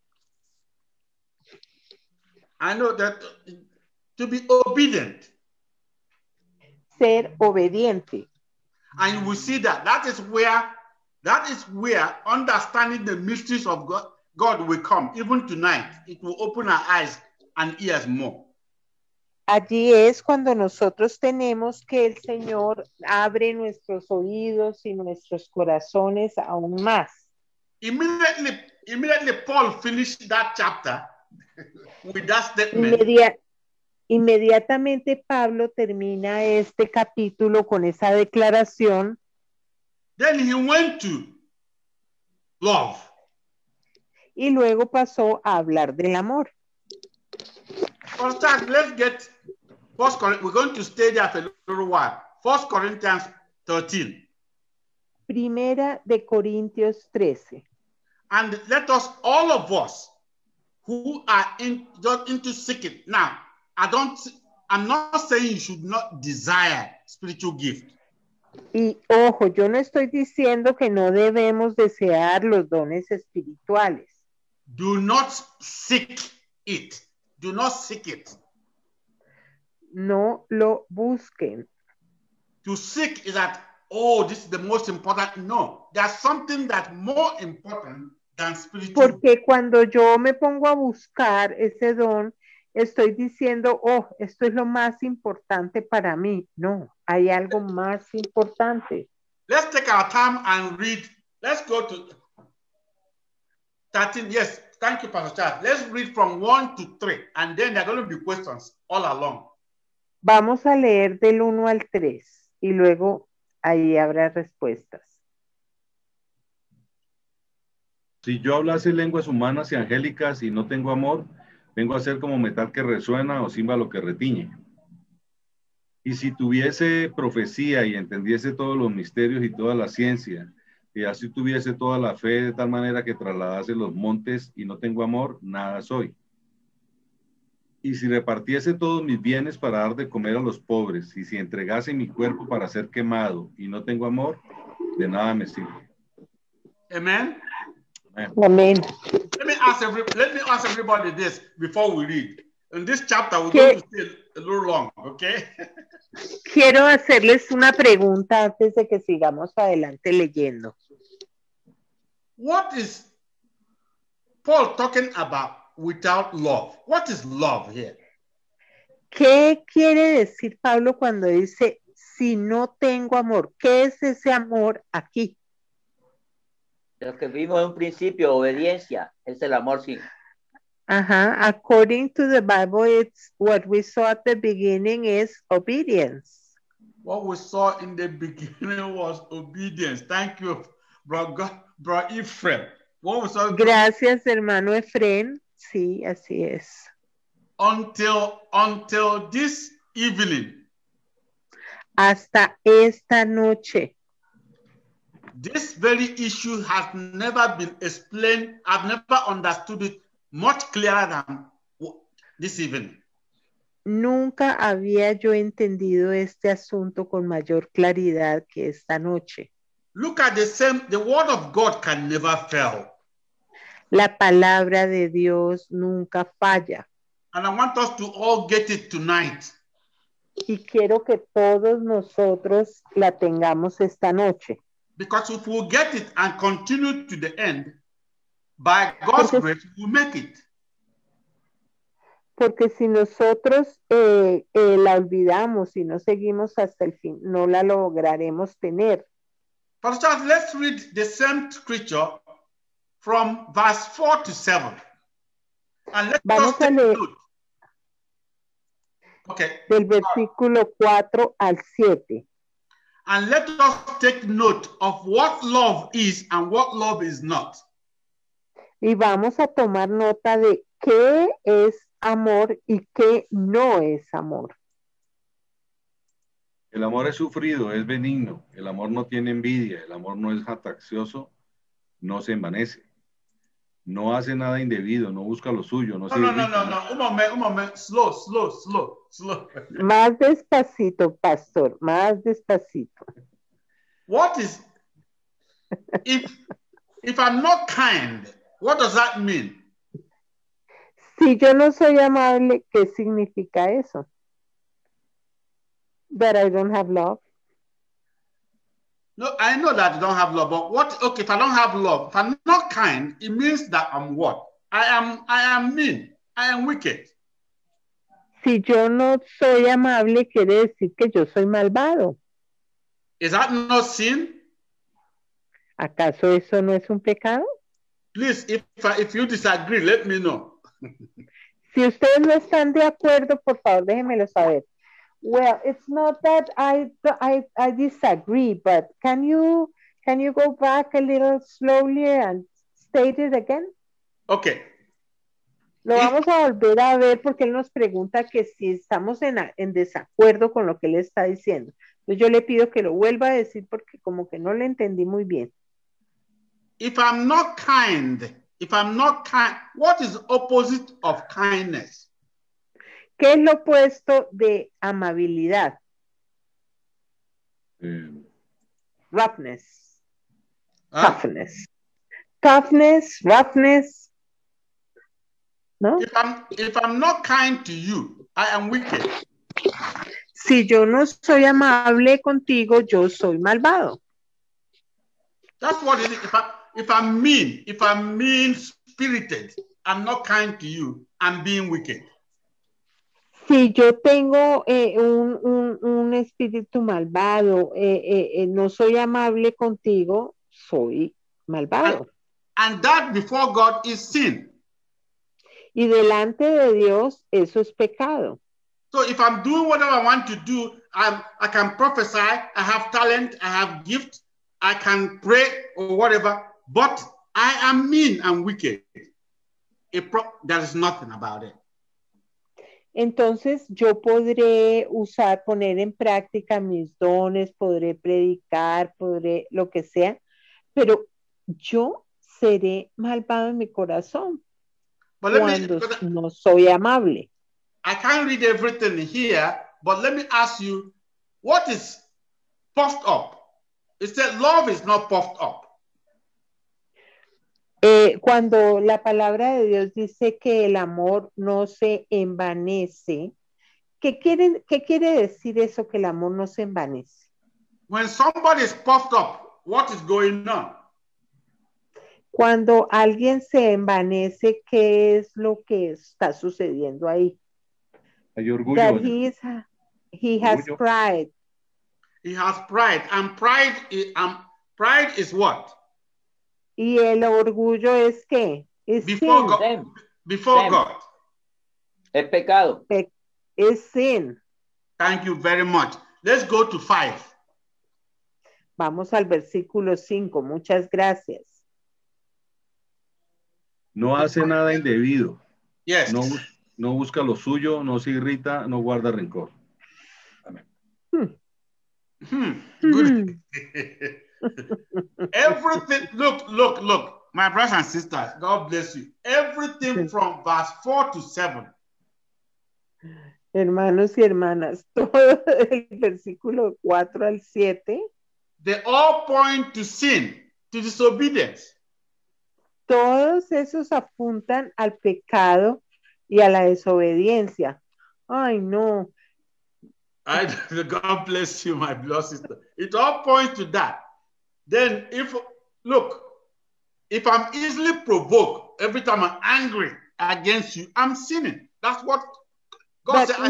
S1: I know that to be obedient.
S2: Ser obediente.
S1: And we see that is where understanding the mysteries of God will come. Even tonight, it will open our eyes and ears more.
S2: Allí es cuando nosotros tenemos que el Señor abre nuestros oídos y nuestros corazones aún más.
S1: Immediately Paul finished that chapter with that statement.
S2: Inmediatamente Pablo termina este capítulo con esa declaración.
S1: Then he went to love.
S2: Y luego pasó a hablar del amor.
S1: Let's get we're going to stay there for a little while. 1 Corinthians 13.
S2: Primera de Corintios 13.
S1: And let us, all of us who are into seeking. Now, I'm not saying you should not desire spiritual gift.
S2: Y ojo, yo no estoy diciendo que no debemos desear los dones espirituales.
S1: Do not seek it. Do not seek it.
S2: No lo busquen.
S1: To seek is that, oh, this is the most important. No, there's something that's more important than spiritual.
S2: Porque cuando yo me pongo a buscar ese don, estoy diciendo, oh, esto es lo más importante para mí. No, hay algo más importante.
S1: Let's take our time and read. Let's go to 13. Yes, thank you, Pastor Charles. Let's read from 1 to 3, and then there are going to be questions all along.
S2: Vamos a leer del 1 al 3 y luego ahí habrá respuestas.
S3: Si yo hablase lenguas humanas y angélicas y no tengo amor, vengo a ser como metal que resuena o címbalo que retiñe. Y si tuviese profecía y entendiese todos los misterios y toda la ciencia, y así tuviese toda la fe de tal manera que trasladase los montes y no tengo amor, nada soy. Y si repartiese todos mis bienes para dar de comer a los pobres, y si entregase mi cuerpo para ser quemado y no tengo amor, de nada me sirve.
S1: Amen.
S3: Amén.
S2: Amén.
S1: Let me ask everybody this before we read. In this chapter, we're
S2: ¿Qué?
S1: going to stay a little long, okay?
S2: Quiero hacerles una pregunta antes de que sigamos adelante leyendo.
S1: What is Paul talking about without love? What is love here?
S2: ¿Qué quiere decir Pablo cuando dice, si no tengo amor? ¿Qué es ese amor aquí?
S5: Lo que vimos en un principio, obediencia, es el amor sin.
S2: Ajá, according to the Bible, it's what we saw at the beginning is obedience.
S1: What we saw in the beginning was obedience. Thank you, brother Ephraim. What we saw
S2: Gracias, hermano Efren. Sí, así es.
S1: until this evening.
S2: Hasta esta noche.
S1: This very issue has never been explained. I've never understood it much clearer than this evening.
S2: Nunca había yo entendido este asunto con mayor claridad que esta noche.
S1: Look at the word of God can never fail.
S2: La palabra de Dios nunca falla.
S1: And I want us to all get it tonight.
S2: Y quiero que todos nosotros la tengamos esta noche.
S1: Because if we get it and continue to the end, by God's grace, we'll make it.
S2: Porque si nosotros la olvidamos y no seguimos hasta el fin, no la lograremos tener.
S1: Pastor, let's read the same scripture from verse 4 to 7. And let us
S2: Vamos a
S1: take
S2: leer
S1: note. Okay.
S2: del versículo 4 al 7.
S1: And let us take note of what love is and what love is not.
S2: Y vamos a tomar nota de qué es amor y qué no es amor.
S3: El amor es sufrido, es benigno. El amor no tiene envidia. El amor no es jactancioso, no se envanece. No hace nada indebido, no busca lo suyo. No.
S1: Un moment. Slow.
S2: Más despacito, pastor, más despacito.
S1: What is, if I'm not kind, what does that mean?
S2: Si yo no soy amable, ¿qué significa eso? That I don't have love.
S1: No, I know that you don't have love, but if I don't have love, if I'm not kind, it means that I'm what? I am mean. I am wicked.
S2: Si yo no soy amable, quiere decir que yo soy malvado.
S1: Is that not sin?
S2: ¿Acaso eso no es un pecado?
S1: Please, if you disagree, let me know.
S2: Si ustedes no están de acuerdo, por favor, déjenmelo saber. Well, it's not that I disagree, but can you go back a little slowly and state it again?
S1: Okay.
S2: Lo vamos a volver a ver porque él nos pregunta que si estamos en desacuerdo con lo que él está diciendo. Entonces yo le pido que lo vuelva a decir porque como que no le entendí muy bien.
S1: If I'm not kind, what is the opposite of kindness?
S2: ¿Qué es lo opuesto de amabilidad? Roughness. Toughness. Toughness, roughness. ¿No?
S1: If I'm not kind to you, I am wicked.
S2: Si yo no soy amable contigo, yo soy malvado.
S1: That's what it is. If I'm mean-spirited, I'm not kind to you, I'm being wicked.
S2: Si yo tengo un espíritu malvado, no soy amable contigo, soy malvado.
S1: And that before God is sin.
S2: Y delante de Dios, eso es pecado.
S1: So if I'm doing whatever I want to do I can prophesy, I have talent, I have gift, I can pray or whatever, but I am mean and wicked. There is nothing about it.
S2: Entonces yo podré poner en práctica mis dones, podré predicar, podré lo que sea, pero yo seré malvado en mi corazón cuando no soy amable.
S1: I can't read everything here, but let me ask you, what is puffed up? It said love is not puffed up.
S2: Cuando la palabra de Dios dice que el amor no se envanece, ¿qué quiere decir eso, que el amor no se envanece?
S1: When somebody is puffed up, what is going on?
S2: Cuando alguien se envanece, ¿qué es lo que está sucediendo ahí?
S3: Hay orgullo.
S2: That he has pride.
S1: He has pride, and pride is what?
S2: Y el orgullo es ¿qué? Es
S1: before
S2: sin.
S1: God. Before God.
S5: Es pecado.
S2: Es sin.
S1: Thank you very much. Let's go to 5.
S2: Vamos al versículo 5. Muchas gracias.
S3: No hace nada indebido.
S1: Yes.
S3: No busca lo suyo, no se irrita, no guarda rencor. Amén.
S1: Good. Everything, look, my brothers and sisters, God bless you. Everything from verse 4 to 7.
S2: Hermanos y hermanas, todo el versículo 4 al 7.
S1: They all point to sin, to disobedience.
S2: Todos esos apuntan al pecado y a la desobediencia. Ay, no.
S1: God bless you, my beloved sister. It all points to that. Then if I'm easily provoked, every time I'm angry against you, I'm sinning. That's what God said.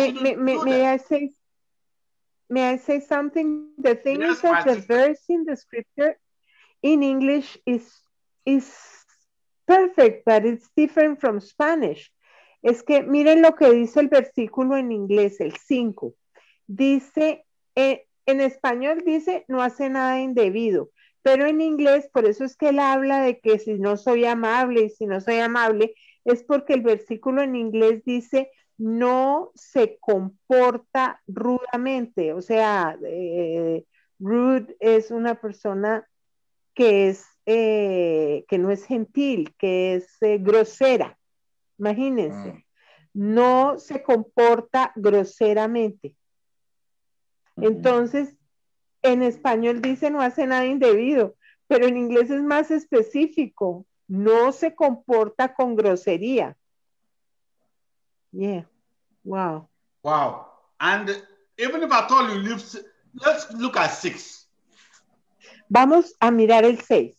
S2: May I say something? The thing
S1: Yes,
S2: is that the verse in the scripture in English is perfect, but it's different from Spanish. Es que miren lo que dice el versículo en inglés, el 5. Dice, en español dice, no hace nada indebido, pero en inglés, por eso es que él habla de que si no soy amable, y si no soy amable, es porque el versículo en inglés dice, no se comporta rudamente, o sea, rude es una persona que no es gentil, que es grosera. Imagínense, no se comporta groseramente. Entonces, en español dice no hace nada indebido, pero en inglés es más específico. No se comporta con grosería. Yeah. Wow.
S1: Wow. And even if I told you, let's look at 6.
S2: Vamos a mirar el 6.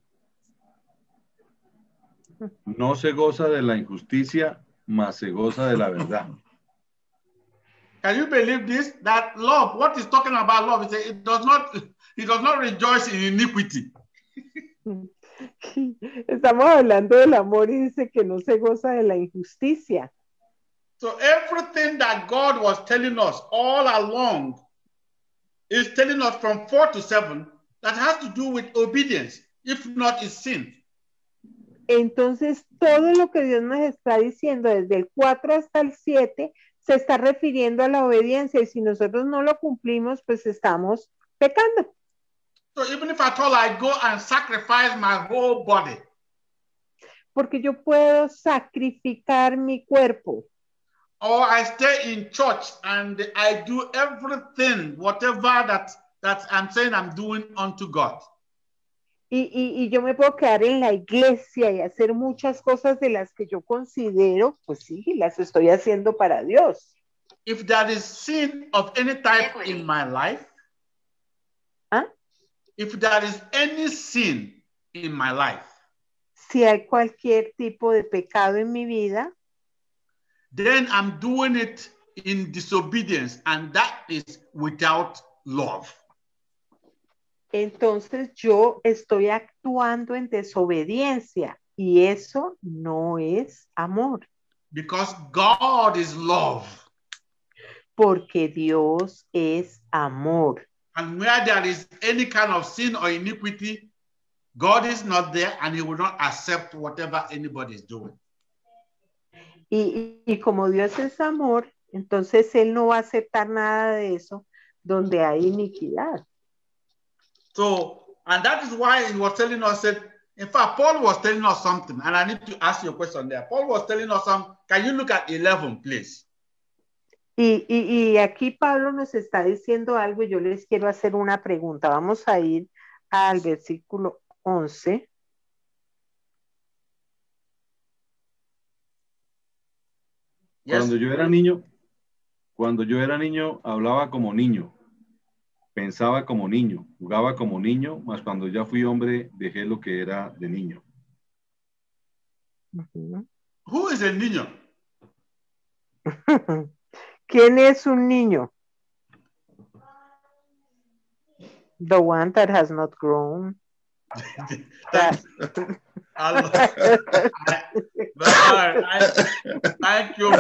S3: No se goza de la injusticia, mas se goza de la verdad.
S1: Can you believe this? That love, what is talking about love, is it does not rejoice in iniquity.
S2: Estamos hablando del amor y dice que no se goza de la injusticia.
S1: So everything that God was telling us all along is telling us from 4 to 7 that has to do with obedience. If not, it's sin.
S2: Entonces, todo lo que Dios nos está diciendo desde el 4 hasta el 7 se está refiriendo a la obediencia, y si nosotros no lo cumplimos, pues estamos pecando.
S1: So even if I told I go and sacrifice my whole body.
S2: Porque yo puedo sacrificar mi cuerpo.
S1: Or I stay in church and I do everything, whatever that I'm saying I'm doing unto God.
S2: Y yo me puedo quedar en la iglesia y hacer muchas cosas de las que yo considero, pues sí, las estoy haciendo para Dios.
S1: If there is sin of any type in my life, if there is any sin in my life,
S2: si hay cualquier tipo de pecado en mi vida,
S1: then I'm doing it in disobedience, and that is without love.
S2: Entonces yo estoy actuando en desobediencia y eso no es amor.
S1: Because God is love.
S2: porque Dios es amor.
S1: And where there is any kind of sin or iniquity, God is not there and he will not accept whatever anybody is doing.
S2: Y como Dios es amor, entonces Él no va a aceptar nada de eso donde hay iniquidad.
S1: So, and that is why he was telling us that, in fact, Paul was telling us something, and I need to ask you a question there. Paul was telling us something. Can you look at 11, please?
S2: Y aquí Pablo nos está diciendo algo y yo les quiero hacer una pregunta. Vamos a ir al versículo 11.
S1: Yes.
S3: Cuando yo era niño, hablaba como niño, pensaba como niño, jugaba como niño, mas cuando ya fui hombre, dejé lo que era de niño.
S1: Who is a niño?
S2: ¿Quién es un niño? The one that has not grown.
S1: Thank you.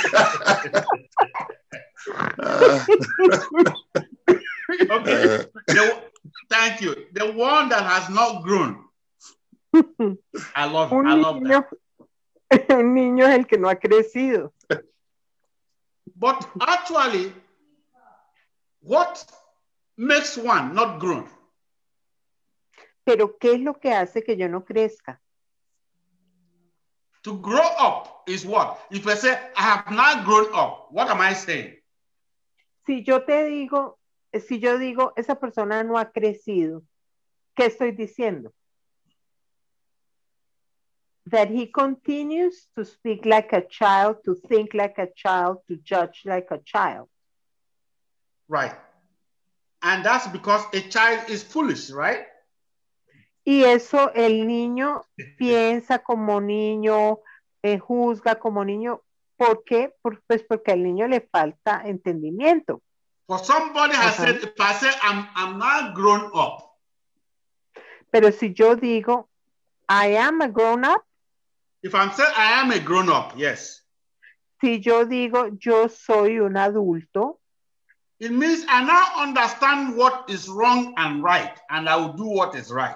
S1: Okay. Thank you. The one that has not grown. I love that.
S2: Un niño es el que no ha crecido.
S1: But actually, what makes one not grown?
S2: Pero ¿qué es lo que hace que yo no crezca?
S1: To grow up is what? If I say, I have not grown up, what am I saying?
S2: Si yo digo, esa persona no ha crecido, ¿qué estoy diciendo? That he continues to speak like a child, to think like a child, to judge like a child.
S1: Right. And that's because a child is foolish, right?
S2: Y eso el niño piensa como niño, juzga como niño. ¿Por qué? Pues porque al niño le falta entendimiento.
S1: For somebody has said, if I say I'm not grown up.
S2: Pero si yo digo, I am a grown up.
S1: If I'm saying I am a grown up, yes.
S2: Si yo digo, yo soy un adulto.
S1: It means I now understand what is wrong and right, and I will do what is right.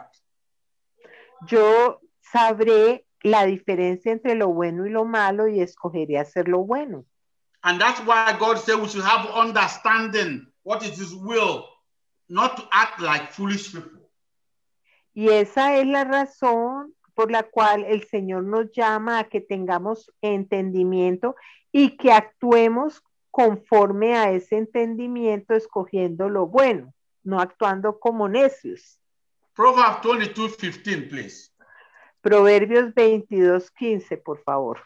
S2: Yo sabré la diferencia entre lo bueno y lo malo y escogeré hacer lo bueno.
S1: And that's why God said we should have understanding what is his will, not to act like foolish people.
S2: Y esa es la razón por la cual el Señor nos llama a que tengamos entendimiento y que actuemos conforme a ese entendimiento, escogiendo lo bueno, no actuando como necios.
S1: Proverbs 22:15, please.
S2: Proverbios 22:15, por favor.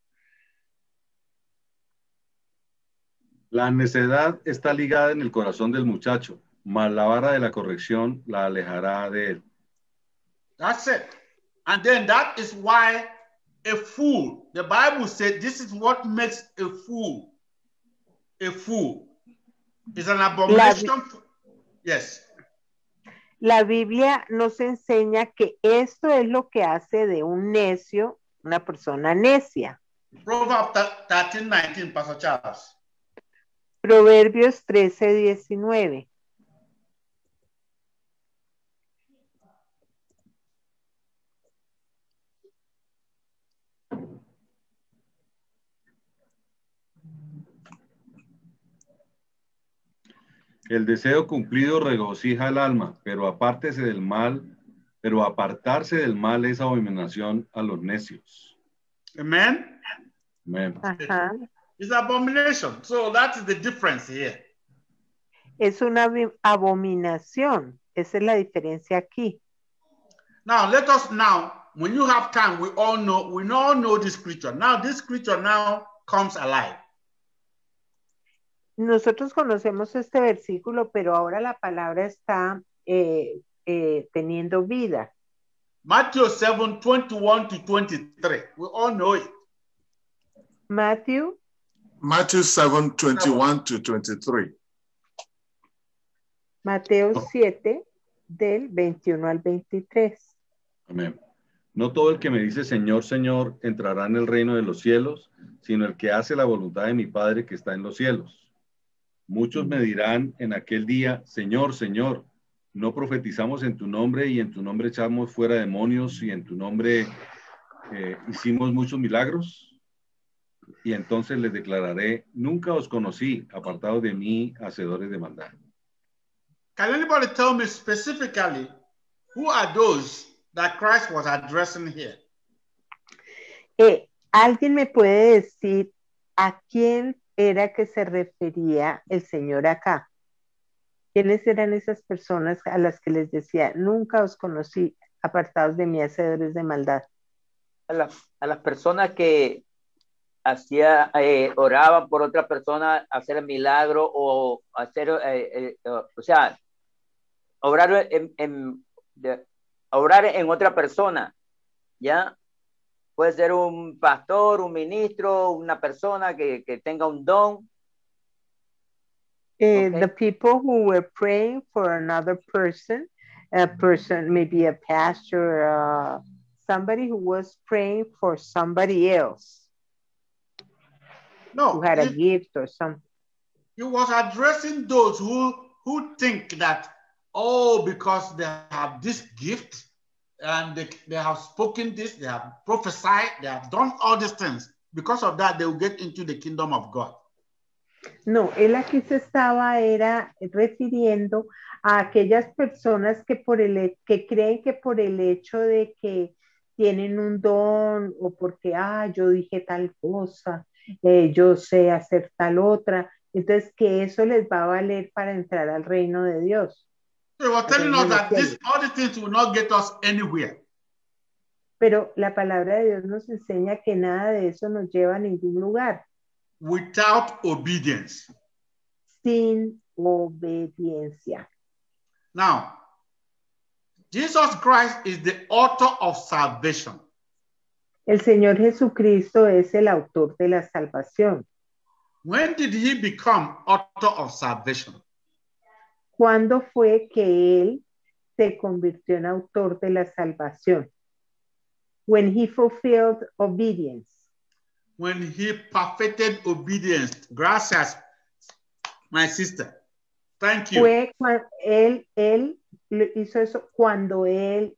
S3: La necedad está ligada en el corazón del muchacho, mas la vara de la corrección la alejará de él.
S1: That's it. And then that is why a fool, the Bible said, this is what makes a fool. A fool is an abomination. Yes.
S2: La Biblia nos enseña que esto es lo que hace de un necio una persona necia.
S1: Proverbs 13:19, Pastor Charles.
S2: Proverbios 13:19.
S3: El deseo cumplido regocija el alma, pero apartarse del mal es abominación a los necios.
S1: Amen.
S3: Amen.
S2: Ajá.
S1: It's abomination. So that is the difference here.
S2: Es una abominación. Esa es la diferencia aquí.
S1: Now let us when you have time, we all know this scripture. Now this scripture now comes alive.
S2: Nosotros conocemos este versículo, pero ahora la palabra está teniendo vida.
S1: Matthew 7:21-23. We all know it.
S2: Matthew
S4: 7:21-23.
S2: Mateo 7, del 21 al 23.
S3: Amén. No todo el que me dice Señor, Señor, entrará en el reino de los cielos, sino el que hace la voluntad de mi Padre que está en los cielos. Muchos me dirán en aquel día, Señor, Señor, ¿no profetizamos en tu nombre y en tu nombre echamos fuera demonios y en tu nombre hicimos muchos milagros? Y entonces les declararé, nunca os conocí, apartados de mí, hacedores de maldad.
S1: Can anybody tell me specifically who are those that Christ was addressing here?
S2: ¿Alguien me puede decir a quién era que se refería el Señor acá? ¿Quiénes eran esas personas a las que les decía, nunca os conocí, apartados de mí, hacedores de maldad?
S5: A las personas que oraban por otra persona, hacer el milagro o hacer, o sea, obrar en otra persona, ¿ya? Puede ser un pastor, un ministro, una persona que tenga un don.
S2: Okay. The people who were praying for another person, a person, maybe a pastor, somebody who was praying for somebody else.
S1: No,
S2: who had a gift or something.
S1: He was addressing those who think that, oh, because they have this gift and they have spoken this, they have prophesied, they have done all these things. Because of that, they will get into the kingdom of God.
S2: No, él aquí se era refiriendo a aquellas personas que creen que por el hecho de que tienen un don o porque, yo dije tal cosa, yo sé hacer tal otra, entonces que eso les va a valer para entrar al reino de Dios.
S1: They were telling us that all these things will not get us anywhere.
S2: Pero la palabra de Dios nos enseña que nada de eso nos lleva a ningún lugar.
S1: Without obedience.
S2: Sin obediencia.
S1: Now, Jesus Christ is the author of salvation.
S2: El Señor Jesucristo es el autor de la salvación.
S1: When did he become author of salvation?
S2: ¿Cuándo fue que él se convirtió en autor de la salvación? When he fulfilled obedience.
S1: When he perfected obedience. Gracias, my sister. Thank you.
S2: Fue cuando él hizo eso cuando él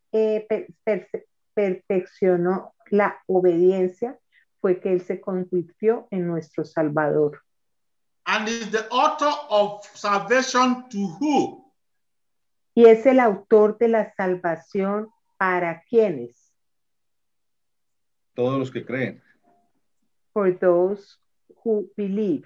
S2: perfeccionó la obediencia, fue que él se convirtió en nuestro Salvador.
S1: And is the author of salvation to who?
S2: Y es el autor de la salvación para quienes?
S3: Todos los que creen.
S2: For those who believe.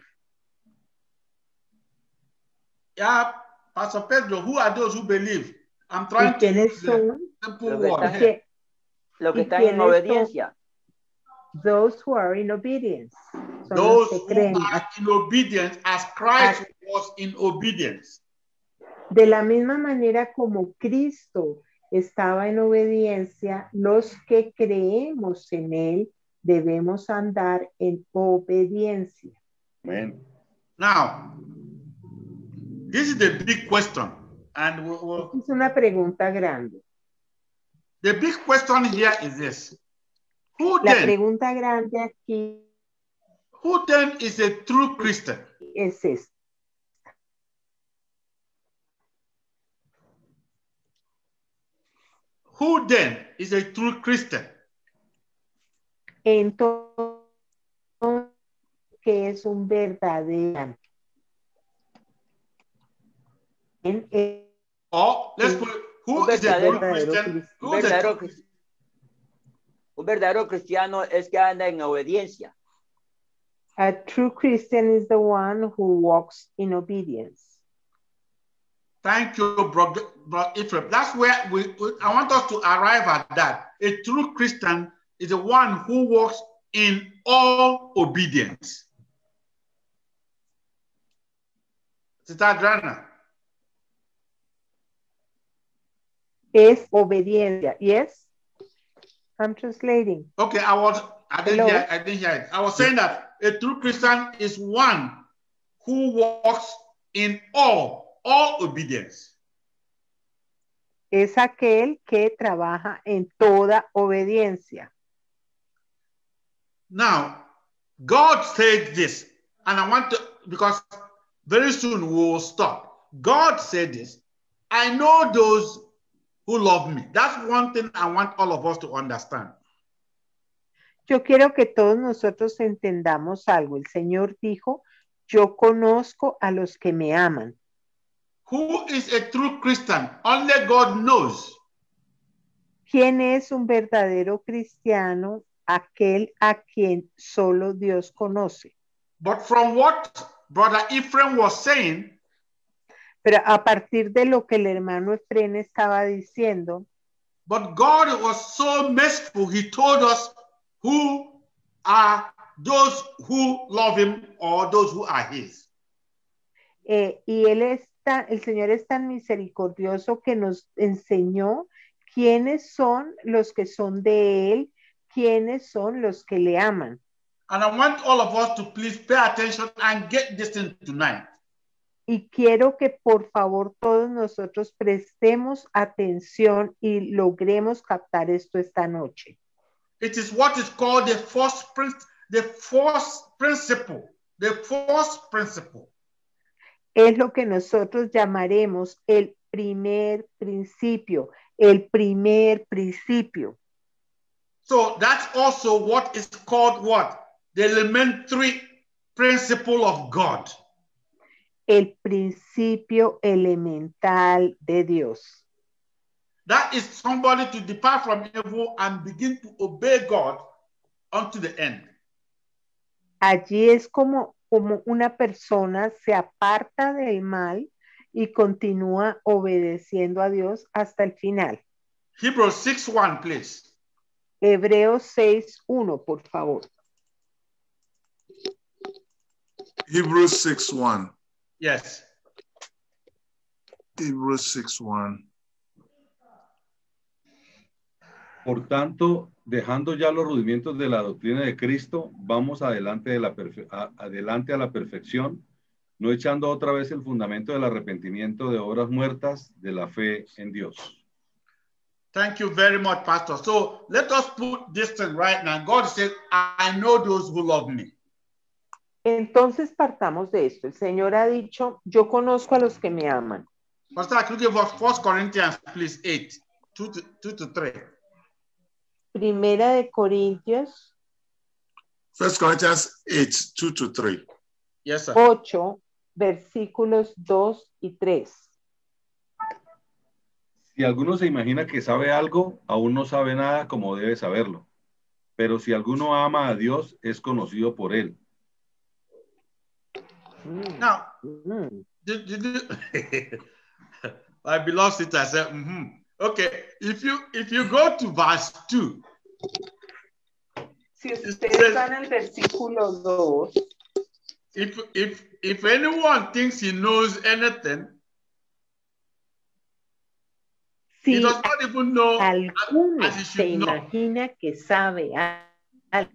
S1: Yeah, Pastor Pedro, who are those who believe? I'm trying to use the simple word here.
S5: Lo que están en obediencia.
S2: Those who are in obedience.
S1: Son those who are in obedience as Christ was in obedience.
S2: De la misma manera como Cristo estaba en obediencia, los que creemos en él debemos andar en obediencia.
S3: Amen.
S1: Now, this is the big question. And
S2: es una pregunta grande.
S1: The big question here is this.
S2: La pregunta grande aquí.
S1: Who then is a true Christian?
S2: Es esta.
S1: Who then is a true Christian?
S2: Entonces, ¿qué es un verdadero?
S1: Or let's put who is a true Christian?
S5: Un verdadero cristiano es que anda en obediencia.
S2: A true Christian is the one who walks in obedience.
S1: Thank you, Brother Ephraim. That's where I want us to arrive at that. A true Christian is the one who walks in all obedience. Sister Adriana.
S2: Es obediencia. Yes? I'm translating.
S1: Okay, I didn't hear it. I was saying that a true Christian is one who walks in all obedience.
S2: Es aquel que trabaja en toda obediencia.
S1: Now, God said this, and I want to, because very soon we will stop. God said this, I know those who love me. That's one thing I want all of us to understand.
S2: Yo quiero que todos nosotros entendamos algo. El Señor dijo, yo conozco a los que me aman.
S1: Who is a true Christian? Only God knows.
S2: ¿Quién es un verdadero cristiano? Aquel a quien solo Dios conoce.
S1: But from what Brother Ephraim was saying,
S2: Pero a partir de lo que el hermano Efrén estaba diciendo,
S1: but God was so merciful, he told us who are those who love him or those who are his.
S2: y el Señor es tan misericordioso que nos enseñó quiénes son los que son de Él, quiénes son los que le aman.
S1: And I want all of us to please pay attention and get this thing tonight.
S2: Y quiero que por favor todos nosotros prestemos atención y logremos captar esto esta noche.
S1: It is what is called the first principle. The first principle.
S2: Es lo que nosotros llamaremos el primer principio, el primer principio.
S1: So that's also what is called what? The elementary principle of God.
S2: El principio elemental de Dios.
S1: That is somebody to depart from evil and begin to obey God unto the end.
S2: Allí es como una persona se aparta del mal y continúa obedeciendo a Dios hasta el final.
S1: Hebrews 6:1, please.
S2: Hebreos 6:1, por favor.
S4: Hebrews 6:1.
S1: Yes.
S4: Hebrews 6:1.
S3: Por tanto, dejando ya los rudimentos de la doctrina de Cristo, vamos adelante, adelante a la perfección, no echando otra vez el fundamento del arrepentimiento de obras muertas de la fe en Dios.
S1: Thank you very much, Pastor. So let us put this thing right now. God said, I know those who love me.
S2: Entonces partamos de esto. El Señor ha dicho, yo conozco a los que me aman.
S1: Pastor, could you give us 1 Corinthians, please, 8, 2 to 3.
S2: Primera de Corintios
S4: 1 Corinthians 8, 2 to 3.
S1: Yes, sir.
S2: 8, versículos 2 y 3.
S3: Si alguno se imagina que sabe algo, aún no sabe nada como debe saberlo. Pero si alguno ama a Dios, es conocido por él.
S1: Now, my beloved sister said, okay, if you go to verse 2.
S2: Si ustedes van al versículo 2.
S1: If anyone thinks he knows anything,
S2: si
S1: he does not even know
S2: alguno
S1: as he
S2: se
S1: should know.
S2: imagina que sabe algo,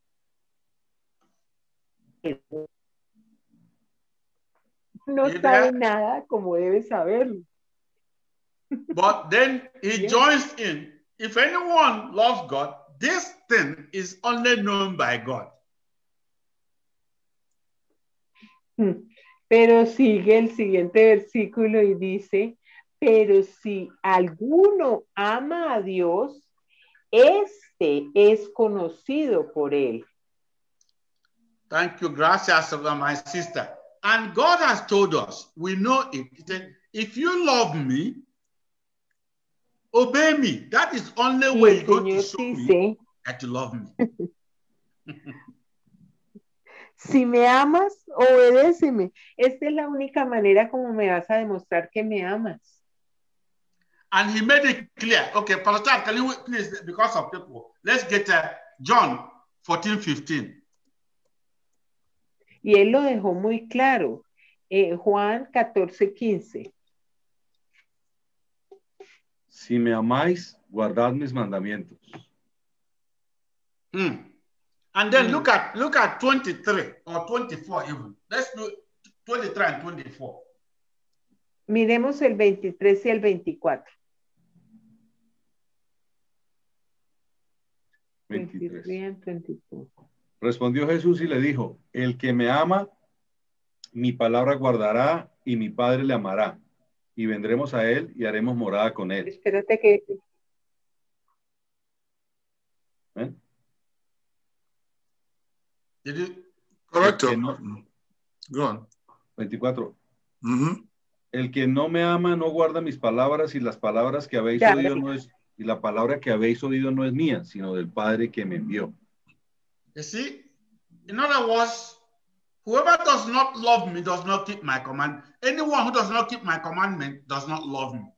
S2: no sabe nada como debe saberlo.
S1: But then he joins in. If anyone loves God, this thing is only known by God.
S2: Pero sigue el siguiente versículo y dice, pero si alguno ama a Dios, este es conocido por él.
S1: Thank you. Gracias, my sister. And God has told us, we know it. He said, if you love me, obey me. That is the only way you're going to show me that you love me.
S2: Si me amas, obedéceme. Esta es la única manera como me vas a demostrar que me amas.
S1: And he made it clear. Okay, Pastor, can you please, because of people, let's get John 14:15.
S2: Y él lo dejó muy claro. Juan 14:15.
S3: Si me amáis, guardad mis mandamientos.
S1: And then look at 23 or 24 even. Let's do 23 and 24.
S2: Miremos el 23 y el 24.
S3: 23.
S2: 23 and 24.
S3: Respondió Jesús y le dijo, el que me ama, Mi palabra guardará y mi Padre le amará. Y vendremos a él y haremos morada con él.
S2: Espérate que...
S3: ¿Eh?
S1: Did you?
S4: Correcto.
S3: El que no-
S4: Go on.
S3: 24.
S4: Mhm.
S3: El que no me ama no guarda mis palabras y las palabras que habéis
S2: Ya,
S3: oído
S2: ya.
S3: no es, y la palabra que habéis oído no es mía, sino del Padre que me envió.
S1: You see, in other words, whoever does not love me does not keep my command. Anyone who does not keep my commandment does not love me.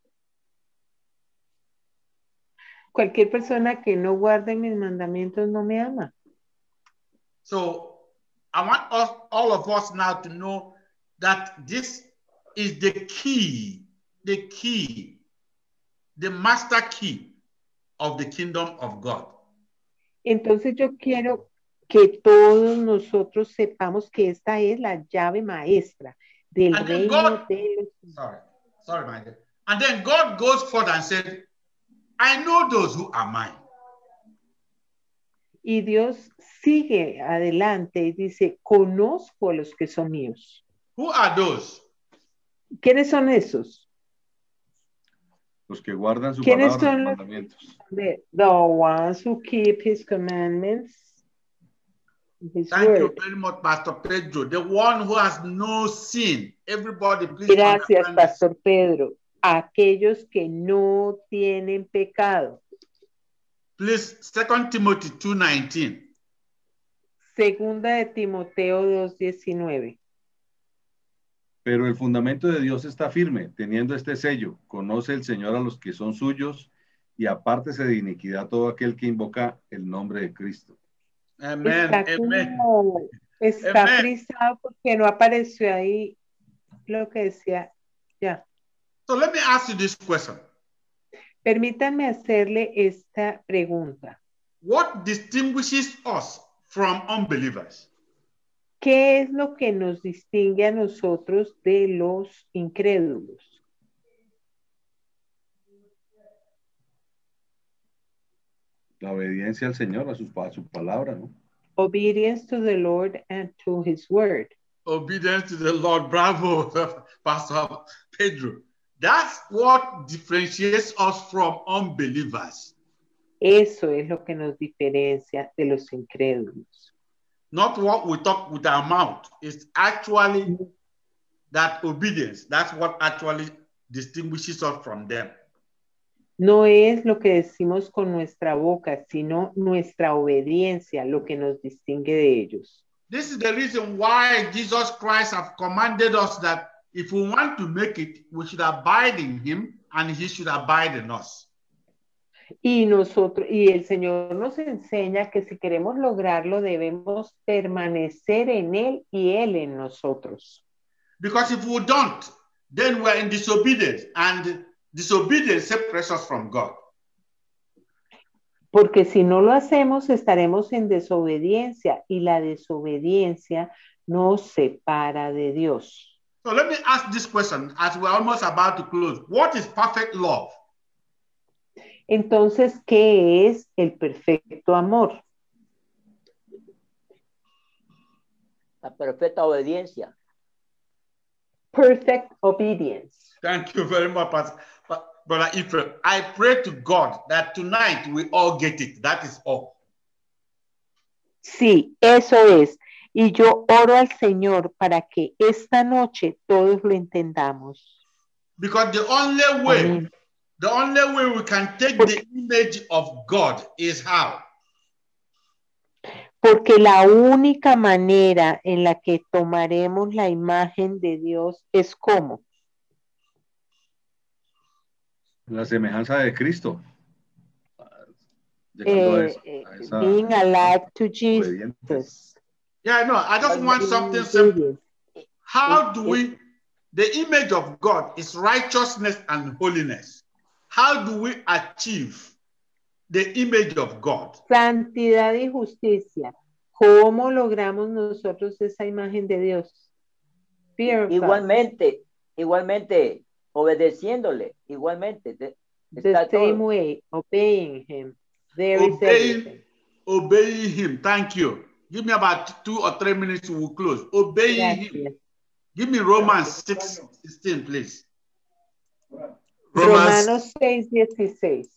S2: Cualquier persona que no guarde mis mandamientos no me ama.
S1: So I want us, all of us now to know that this is the key, the master key of the kingdom of God.
S2: Entonces yo quiero que todos nosotros sepamos que esta es la llave maestra del
S1: And then
S2: reino
S1: God-
S2: de los...
S1: Sorry, my dear. And then God goes further and said, I know those who are mine.
S2: Y Dios sigue adelante y dice, conozco a los que son míos.
S1: Who are those?
S2: ¿Quiénes son esos?
S3: Los que guardan su
S2: ¿Quiénes
S3: palabra,
S2: son
S3: sus
S2: los-
S3: mandamientos.
S2: The ones who keep his commandments, his
S1: Thank you
S2: word.
S1: very much, Pastor Pedro. The one who has no sin. Everybody, please
S2: Gracias,
S1: understand this.
S2: Pastor Pedro. Aquellos que no tienen pecado.
S1: Please, 2 Timothy 2:19.
S2: Segunda de Timoteo 2:19.
S3: Pero el fundamento de Dios está firme, teniendo este sello. Conoce el Señor a los que son suyos y apártese de iniquidad todo aquel que invoca el nombre de Cristo.
S1: Amen.
S2: Está
S1: Amen.
S2: como, está
S1: Amen.
S2: frisado porque no apareció ahí lo que decía. Ya.
S1: So let me ask you this question.
S2: Permítanme hacerle esta pregunta.
S1: What distinguishes us from unbelievers?
S2: ¿Qué es lo que nos distingue a nosotros de los incrédulos?
S3: La obediencia al Señor, a su palabra, ¿no?
S2: Obedience to the Lord and to his word.
S1: Obedience to the Lord. Bravo, Pastor Pedro. That's what differentiates us from unbelievers.
S2: Eso es lo que nos diferencia de los incrédulos.
S1: Not what we talk with our mouth. It's actually that obedience. That's what actually distinguishes us from them.
S2: No es lo que decimos con nuestra boca, sino nuestra obediencia lo que nos distingue de ellos.
S1: This is the reason why Jesus Christ has commanded us that if we want to make it, we should abide in him and he should abide in us.
S2: Y el Señor nos enseña que si queremos lograrlo debemos permanecer en Él y Él en nosotros.
S1: Because if we don't, then we're in disobedience, and disobedience separates us from God.
S2: Porque si no lo hacemos estaremos en desobediencia y la desobediencia nos separa de Dios.
S1: So let me ask this question as we're almost about to close. What is perfect love?
S2: Entonces, ¿qué es el perfecto amor?
S5: La perfecta obediencia.
S2: Perfect obedience.
S1: Thank you very much, Brother Ephraim. I pray to God that tonight we all get it. That is all.
S2: Sí, eso es. Y yo oro al Señor para que esta noche todos lo entendamos.
S1: Because the only way,
S2: Amén.
S1: the only way we can take the image of God is how?
S2: Porque la única manera en la que tomaremos la imagen de Dios es como.
S3: La semejanza de Cristo. Llegando a esa
S2: Being alive to
S3: obediente.
S2: Jesus.
S1: Yeah, no, I just want something simple. How do we, the image of God is righteousness and holiness. How do we achieve the image of God?
S2: Santidad y justicia. ¿Cómo logramos nosotros esa imagen de Dios? Fear of God.
S5: Igualmente, obedeciéndole, igualmente.
S2: The
S5: Está
S2: same
S5: todo.
S2: way, obeying him. There is everything.
S1: Obeying him. Thank you. Give me about 2 or 3 minutes, we will close. Obeying him.
S2: Gracias.
S1: Give me Romans 6:16, please.
S2: Romanos 6:16.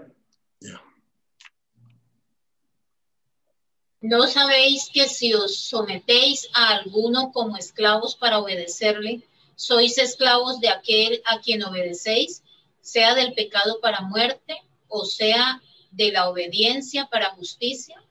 S6: ¿No sabéis que si os sometéis a alguno como esclavos para obedecerle, sois esclavos de aquel a quien obedecéis, sea del pecado para muerte o sea de la obediencia para justicia?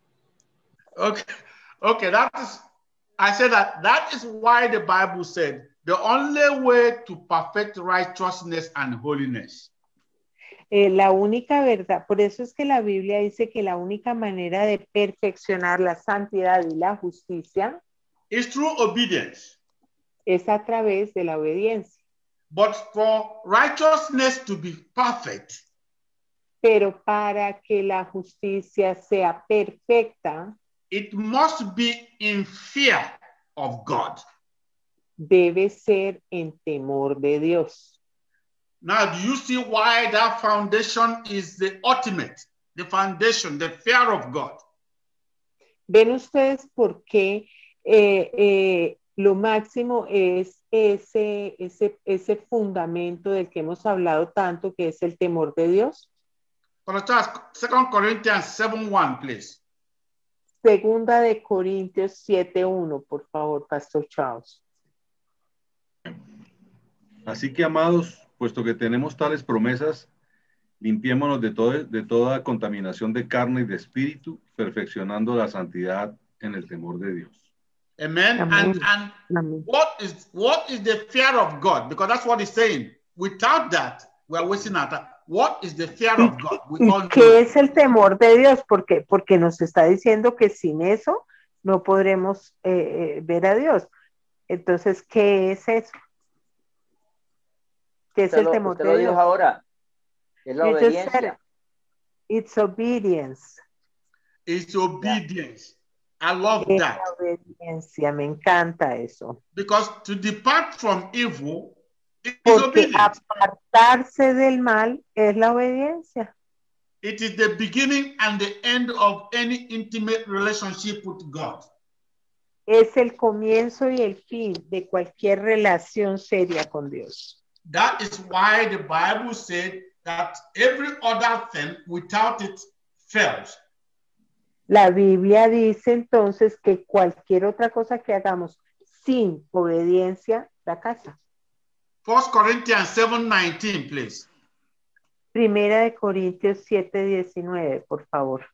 S1: Okay, I said that is why the Bible said the only way to perfect righteousness and holiness
S2: La única verdad, por eso es que la Biblia dice que la única manera de perfeccionar la santidad y la justicia
S1: is through obedience.
S2: Es a través de la obediencia.
S1: But for righteousness to be perfect,
S2: pero para que la justicia sea perfecta,
S1: it must be in fear of God.
S2: Debe ser en temor de Dios.
S1: Now, do you see why that foundation is the ultimate, the foundation, the fear of God?
S2: ¿Ven ustedes por qué lo máximo es ese fundamento del que hemos hablado tanto, que es el temor de Dios?
S1: 2 Corinthians 7:1, please.
S2: Segunda de Corintios 7:1, por favor, Pastor Charles.
S3: Así que, amados, puesto que tenemos tales promesas, limpiémonos de toda contaminación de carne y de espíritu, perfeccionando la santidad en el temor de Dios.
S1: Amen.
S2: Amen.
S1: And
S2: Amen.
S1: what is the fear of God? Because that's what he's saying. Without that, we are wasting our time. What is the fear of God? We all
S2: ¿Y qué es el temor de Dios? Porque nos está diciendo que sin eso no podremos ver a Dios. Entonces, ¿qué es eso? ¿Qué es el temor de
S5: Dios?
S2: Dios?
S5: Ahora, es la
S2: You just said
S5: obediencia.
S2: It's obedience.
S1: It's obedience. I love
S2: Es
S1: that.
S2: la obediencia, me encanta eso.
S1: Because to depart from evil is
S2: Porque
S1: obedience.
S2: apartarse del mal es la obediencia.
S1: It is the beginning and the end of any intimate relationship with God.
S2: Es el comienzo y el fin de cualquier relación seria con Dios.
S1: That is why the Bible said that every other thing without it fails.
S2: La Biblia dice entonces que cualquier otra cosa que hagamos sin obediencia fracasa.
S1: 1 Corinthians 7:19, please.
S2: Primera de Corintios 7:19, por favor.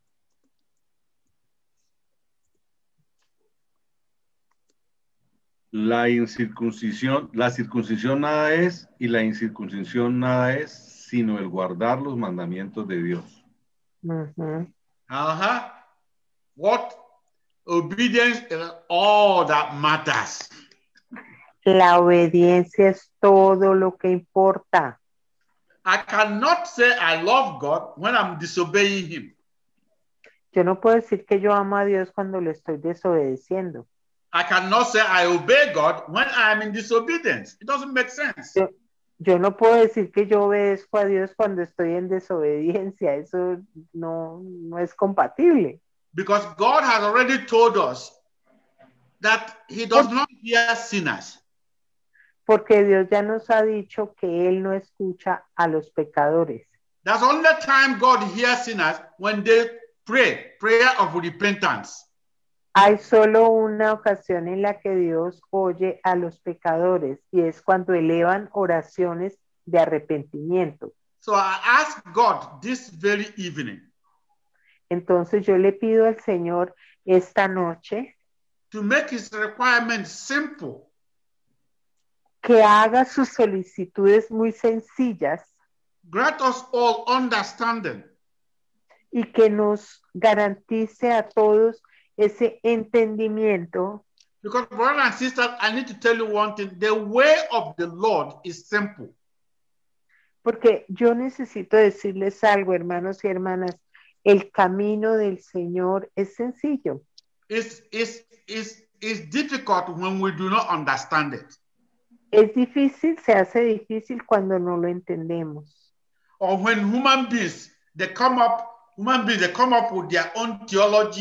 S3: La circuncisión nada es y la incircuncisión nada es, sino el guardar los mandamientos de Dios.
S1: What obedience is all that matters.
S2: La obediencia es todo lo que importa.
S1: I cannot say I love God when I'm disobeying him.
S2: Yo no puedo decir que yo amo a Dios cuando le estoy desobedeciendo.
S1: I cannot say I obey God when I'm in disobedience. It doesn't make sense.
S2: Yo no puedo decir que yo obedezco a Dios cuando estoy en desobediencia. Eso no es compatible.
S1: Because God has already told us that he does not hear sinners.
S2: Porque Dios ya nos ha dicho que Él no escucha a los pecadores.
S1: That's only time God hears sinners when they pray, prayer of repentance.
S2: Hay solo una ocasión en la que Dios oye a los pecadores y es cuando elevan oraciones de arrepentimiento.
S1: So I ask God this very evening.
S2: Entonces yo le pido al Señor esta noche
S1: to make his requirements simple.
S2: Que haga sus solicitudes muy sencillas.
S1: Grant us all understanding.
S2: Y que nos garantice a todos ese entendimiento.
S1: Because brothers and sisters, I need to tell you one thing. The way of the Lord is simple.
S2: Porque yo necesito decirles algo, hermanos y hermanas. El camino del Señor es sencillo.
S1: It's difficult when we do not understand it.
S2: Es difícil, se hace difícil cuando no lo entendemos.
S1: Or when human beings they come up with their own theology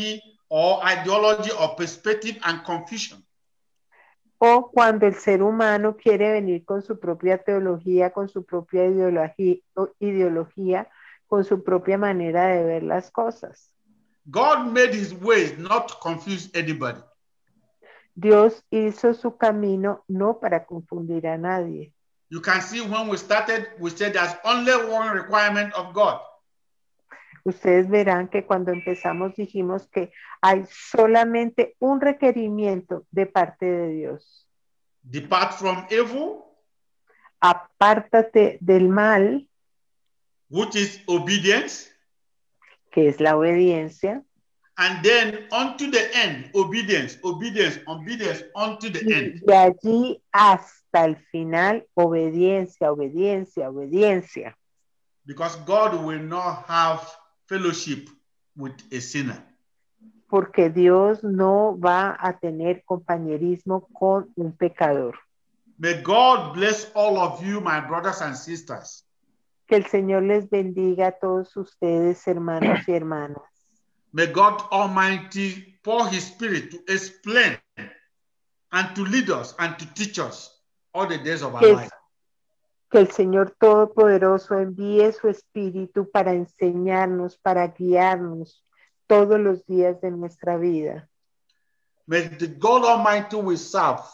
S1: or ideology or perspective and confusion.
S2: O cuando el ser humano quiere venir con su propia teología, con su propia ideología, con su propia manera de ver las cosas.
S1: God made his ways not to confuse anybody.
S2: Dios hizo su camino no para confundir a nadie.
S1: You can see when we started, we said there's only one requirement of God.
S2: Ustedes verán que cuando empezamos dijimos que hay solamente un requerimiento de parte de Dios.
S1: Depart from evil,
S2: Apártate del mal,
S1: which is obedience,
S2: que es la obediencia,
S1: and then unto the end, obedience, obedience, obedience unto the
S2: y
S1: end.
S2: de allí hasta el final, obediencia, obediencia, obediencia.
S1: Because God will not have fellowship with a sinner.
S2: Porque Dios no va a tener compañerismo con un pecador.
S1: May God bless all of you, my brothers and sisters.
S2: Que el Señor les bendiga a todos ustedes, hermanos y hermanas.
S1: May God Almighty pour his spirit to explain and to lead us and to teach us all the days of our life.
S2: Que el Señor Todopoderoso envíe su espíritu para enseñarnos, para guiarnos todos los días de nuestra vida.
S1: May the God Almighty we serve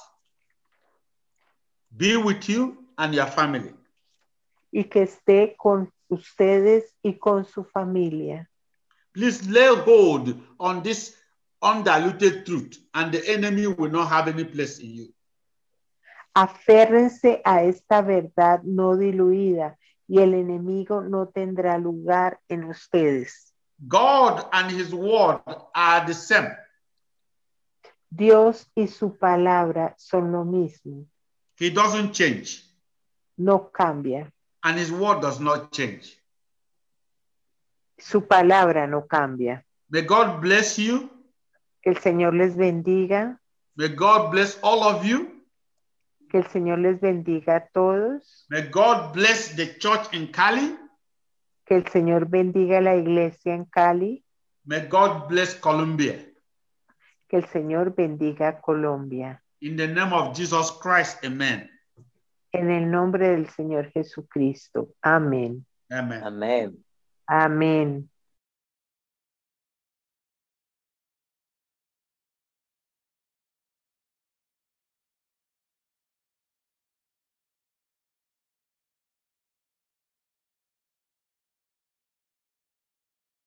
S1: be with you and your family.
S2: Y que esté con ustedes y con su familia.
S1: Please lay hold on this undiluted truth, and the enemy will not have any place in you.
S2: Aférrense a esta verdad no diluida y el enemigo no tendrá lugar en ustedes.
S1: God and his word are the same.
S2: Dios y su palabra son lo mismo.
S1: He doesn't change,
S2: No cambia.
S1: and his word does not change.
S2: Su palabra no cambia.
S1: May God bless you.
S2: Que el Señor les bendiga.
S1: May God bless all of you.
S2: Que el Señor les bendiga a todos.
S1: May God bless the church in Cali.
S2: Que el Señor bendiga la iglesia en Cali.
S1: May God bless Colombia.
S2: Que el Señor bendiga Colombia.
S1: In the name of Jesus Christ, amen.
S2: En el nombre del Señor Jesucristo. Amén.
S1: Amen.
S5: Amén.
S2: Amén.